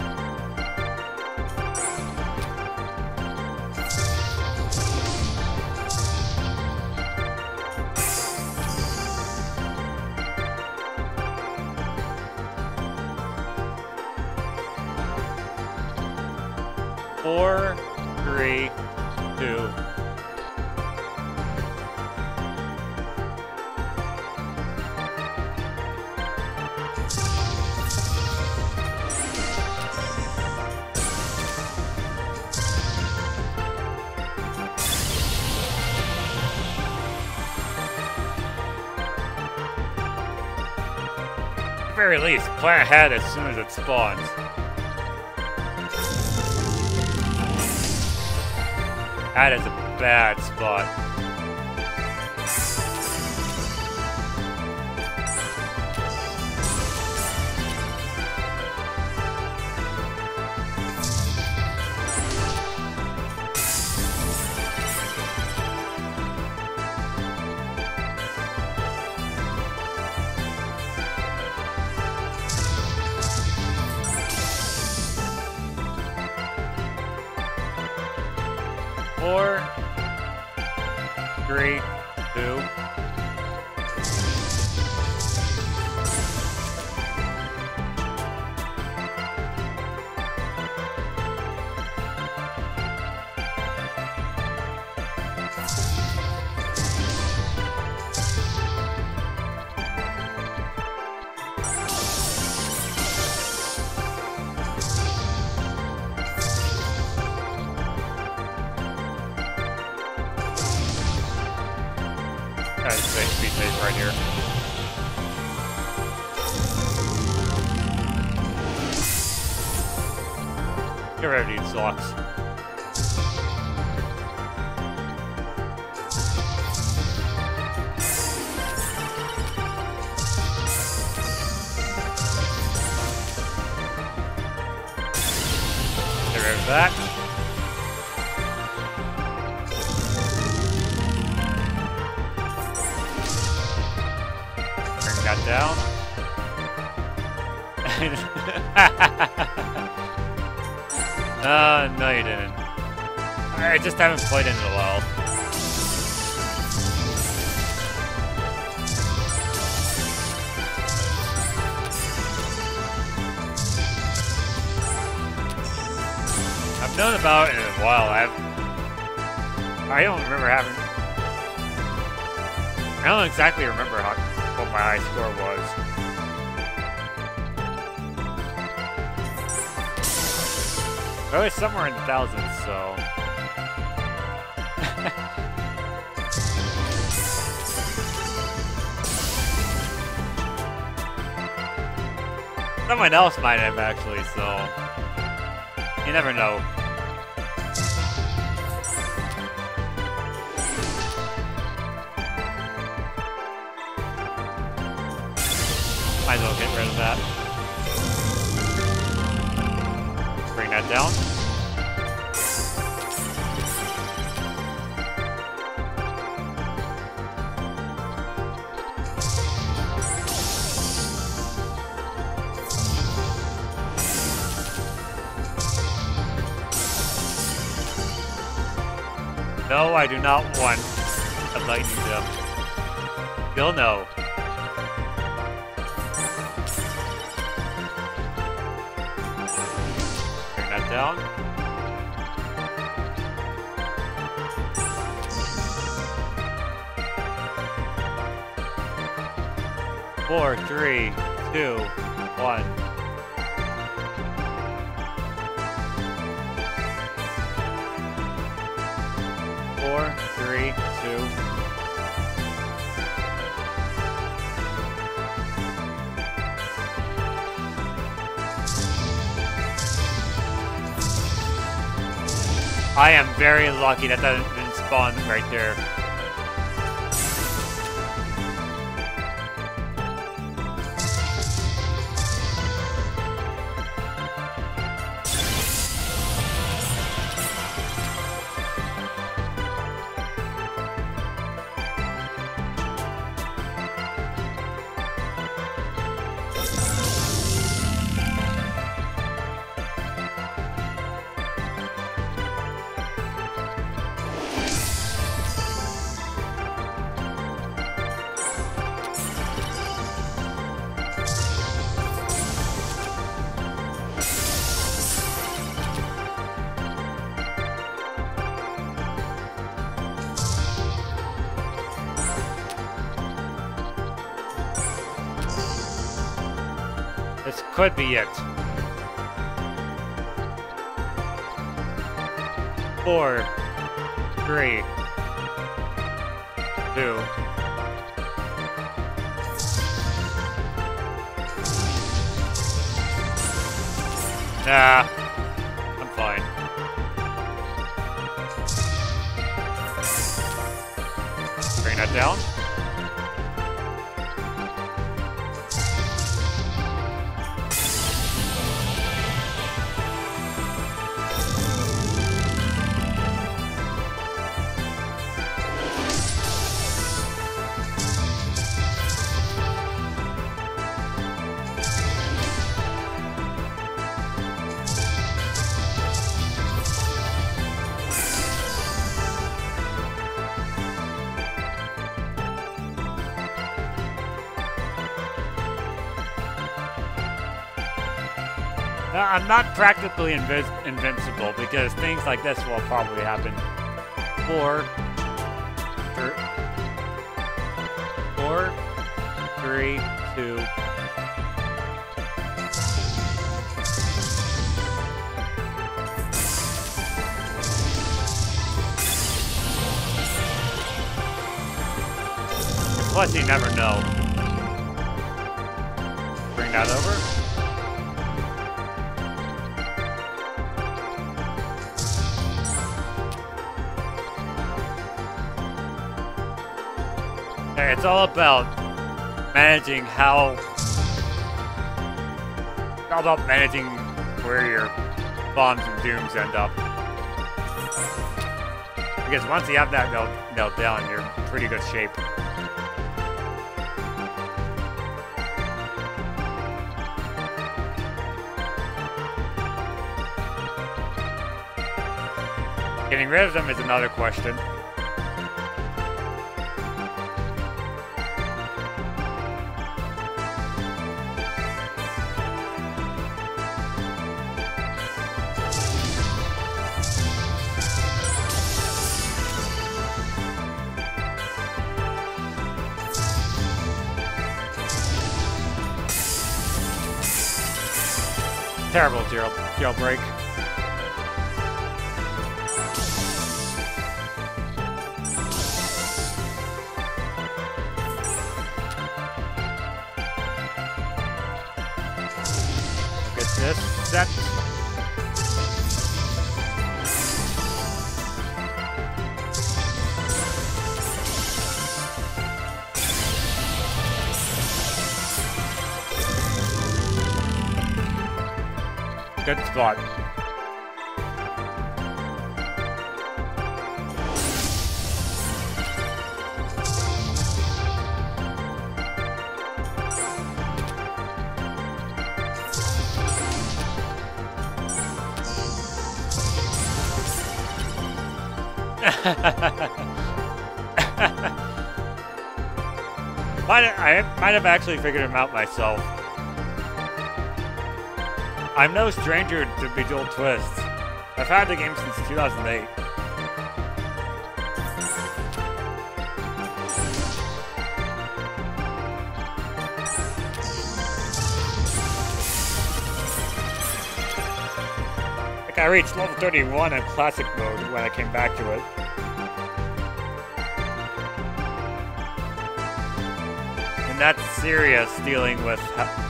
Four, three, two. At the very least, plan ahead as soon as it spawns. That is a bad spot. Four, three, two. safe, be safe right here. Get rid of these locks. Get rid of that. Bring that down. No you didn't. I just haven't played it in a while. I've known about it in a while. I don't remember having... I don't exactly remember what my high score was. Probably somewhere in the thousands, so... Someone else might have, actually, so... You never know. Might as well get rid of that. Bring that down. No, I do not want a lightning gem. Still no. Bring that down. Four, three, two, one. 4, 3, 2. I am very lucky that didn't spawn right there. This could be it. 4, 3, 2. Nah, I'm fine. Bring that down. I'm not practically invincible because things like this will probably happen. 4, 3, 2. Plus, you never know. Bring that over. Hey, it's all about managing how... It's all about managing where your bombs and dooms end up. Because once you have that nailed down, you're in pretty good shape. Getting rid of them is another question. Terrible jailbreak. Get this set. Good spot. I might have actually figured him out myself. I'm no stranger to Bejeweled twists. I've had the game since 2008. Like I reached level 31 in classic mode when I came back to it. And that's serious dealing with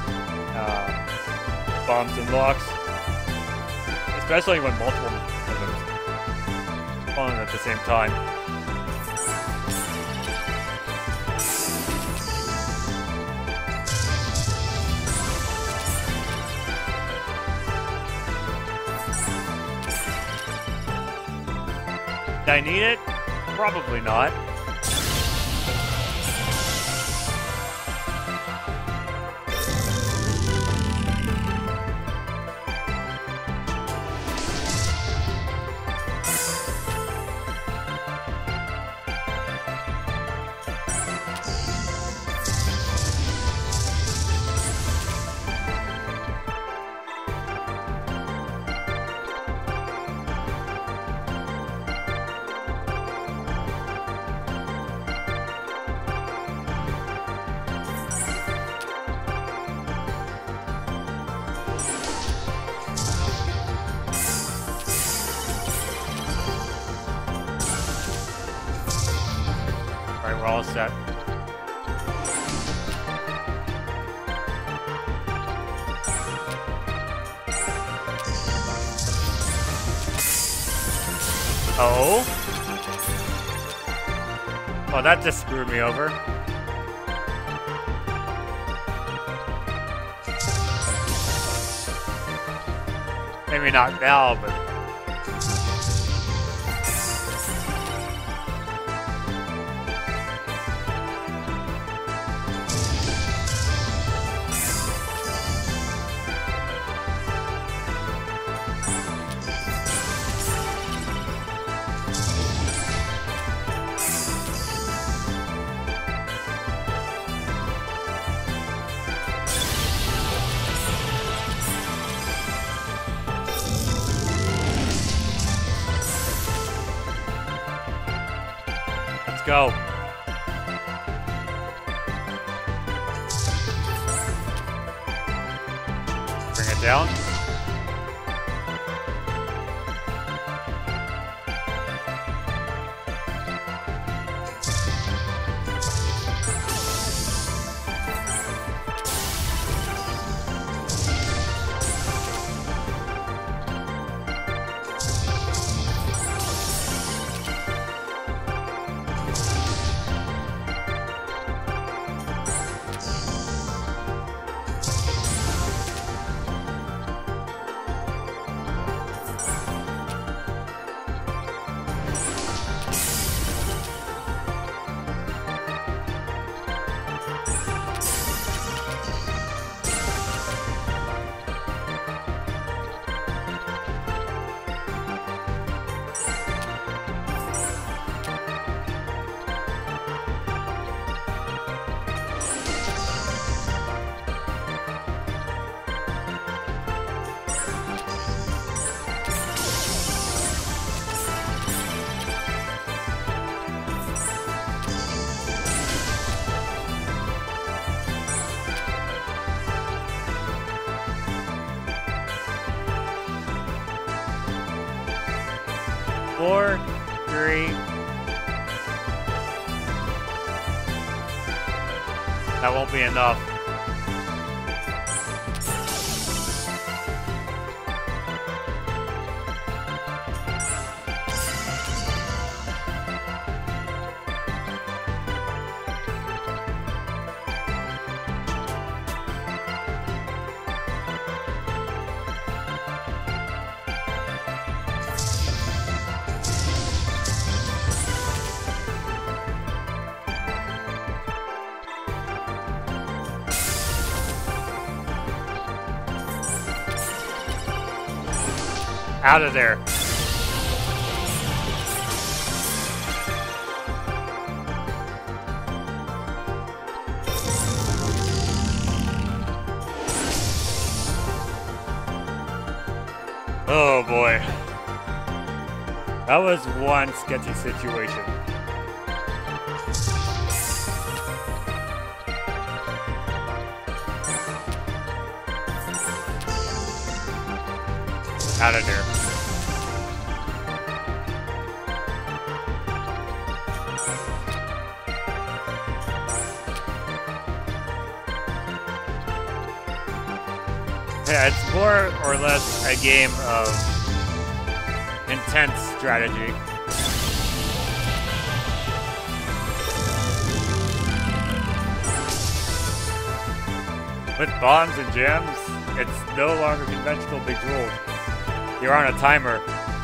bombs and locks, especially when multiple of them spawn at the same time. Did I need it? Probably not. We're all set. Oh? Oh, that just screwed me over. Maybe not now, but... Go. Bring it down. 4, 3. That won't be enough. Out of there. Oh boy. That was one sketchy situation. Out of there. Yeah, it's more or less a game of intense strategy. With bombs and gems, it's no longer conventional Bejeweled. You're on a timer.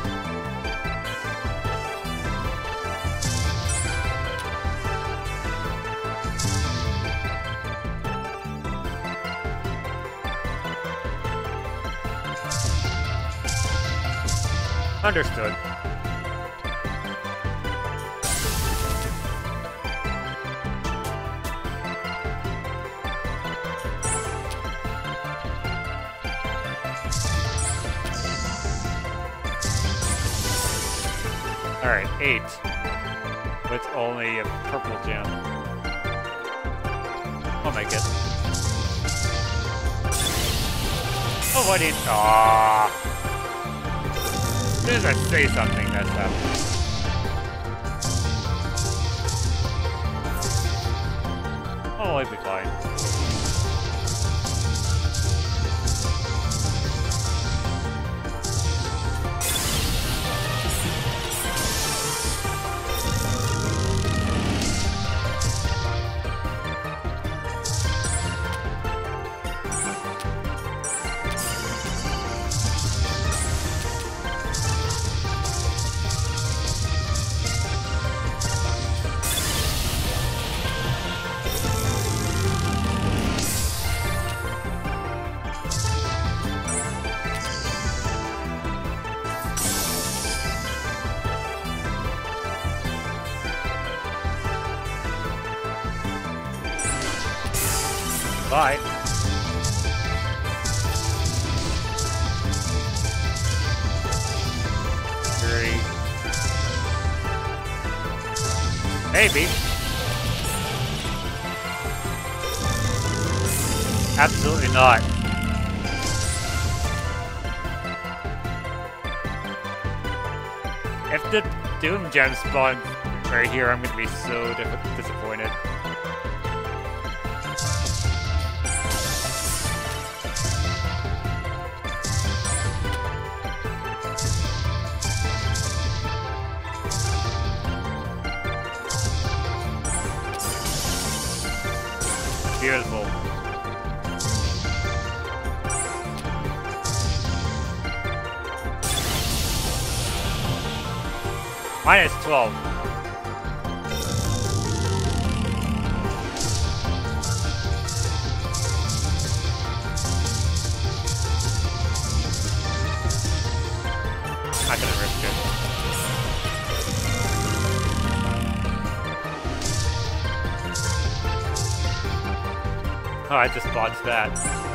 Understood. Alright, 8. With only a purple gem. Oh my goodness. Oh, what is... Aww. As soon as I say something, that's happening. Oh, I'll be fine. Bye. Three. Maybe. Absolutely not. If the Doom gem spawns right here, I'm gonna be so disappointed. Beautiful. Minus 12. Not gonna risk it. Oh, I just botched that.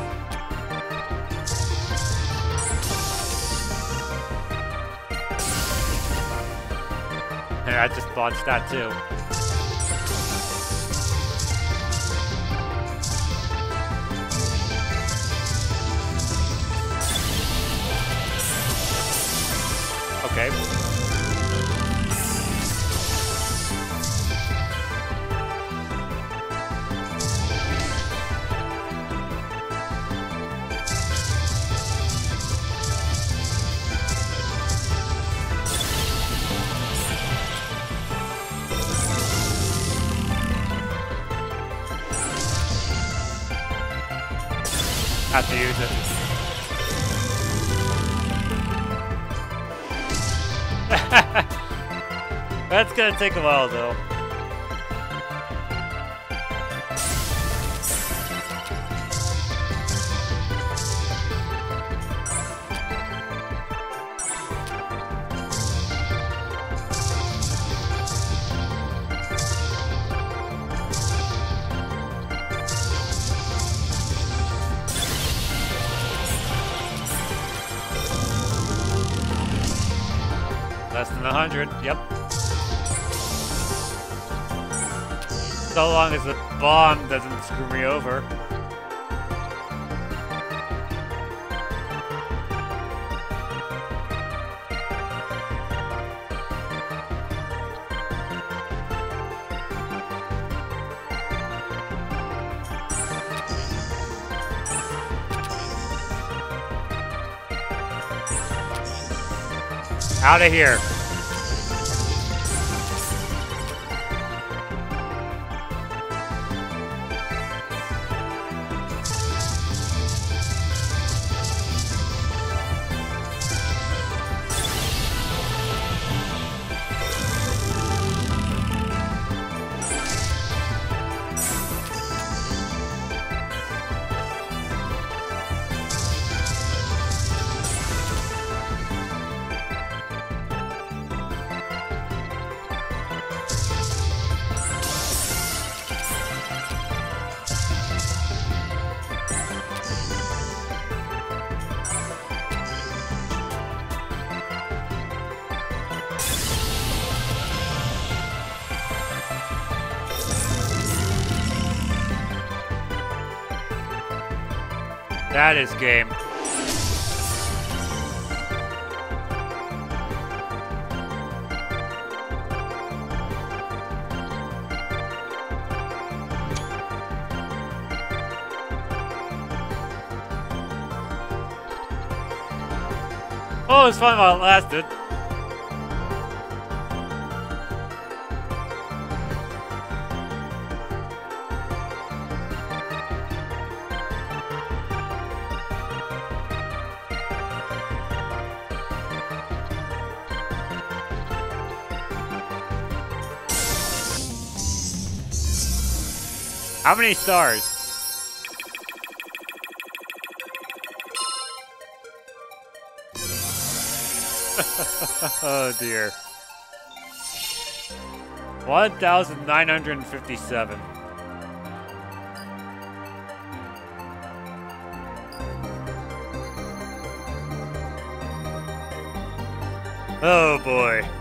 And I just botched that too. Okay. Have to use it. That's gonna take a while though. Less than 100, yep. So long as the bomb doesn't screw me over. Out of here. That is game. Oh, it was fun while it lasted. How many stars? Oh dear. 1,957. Oh boy.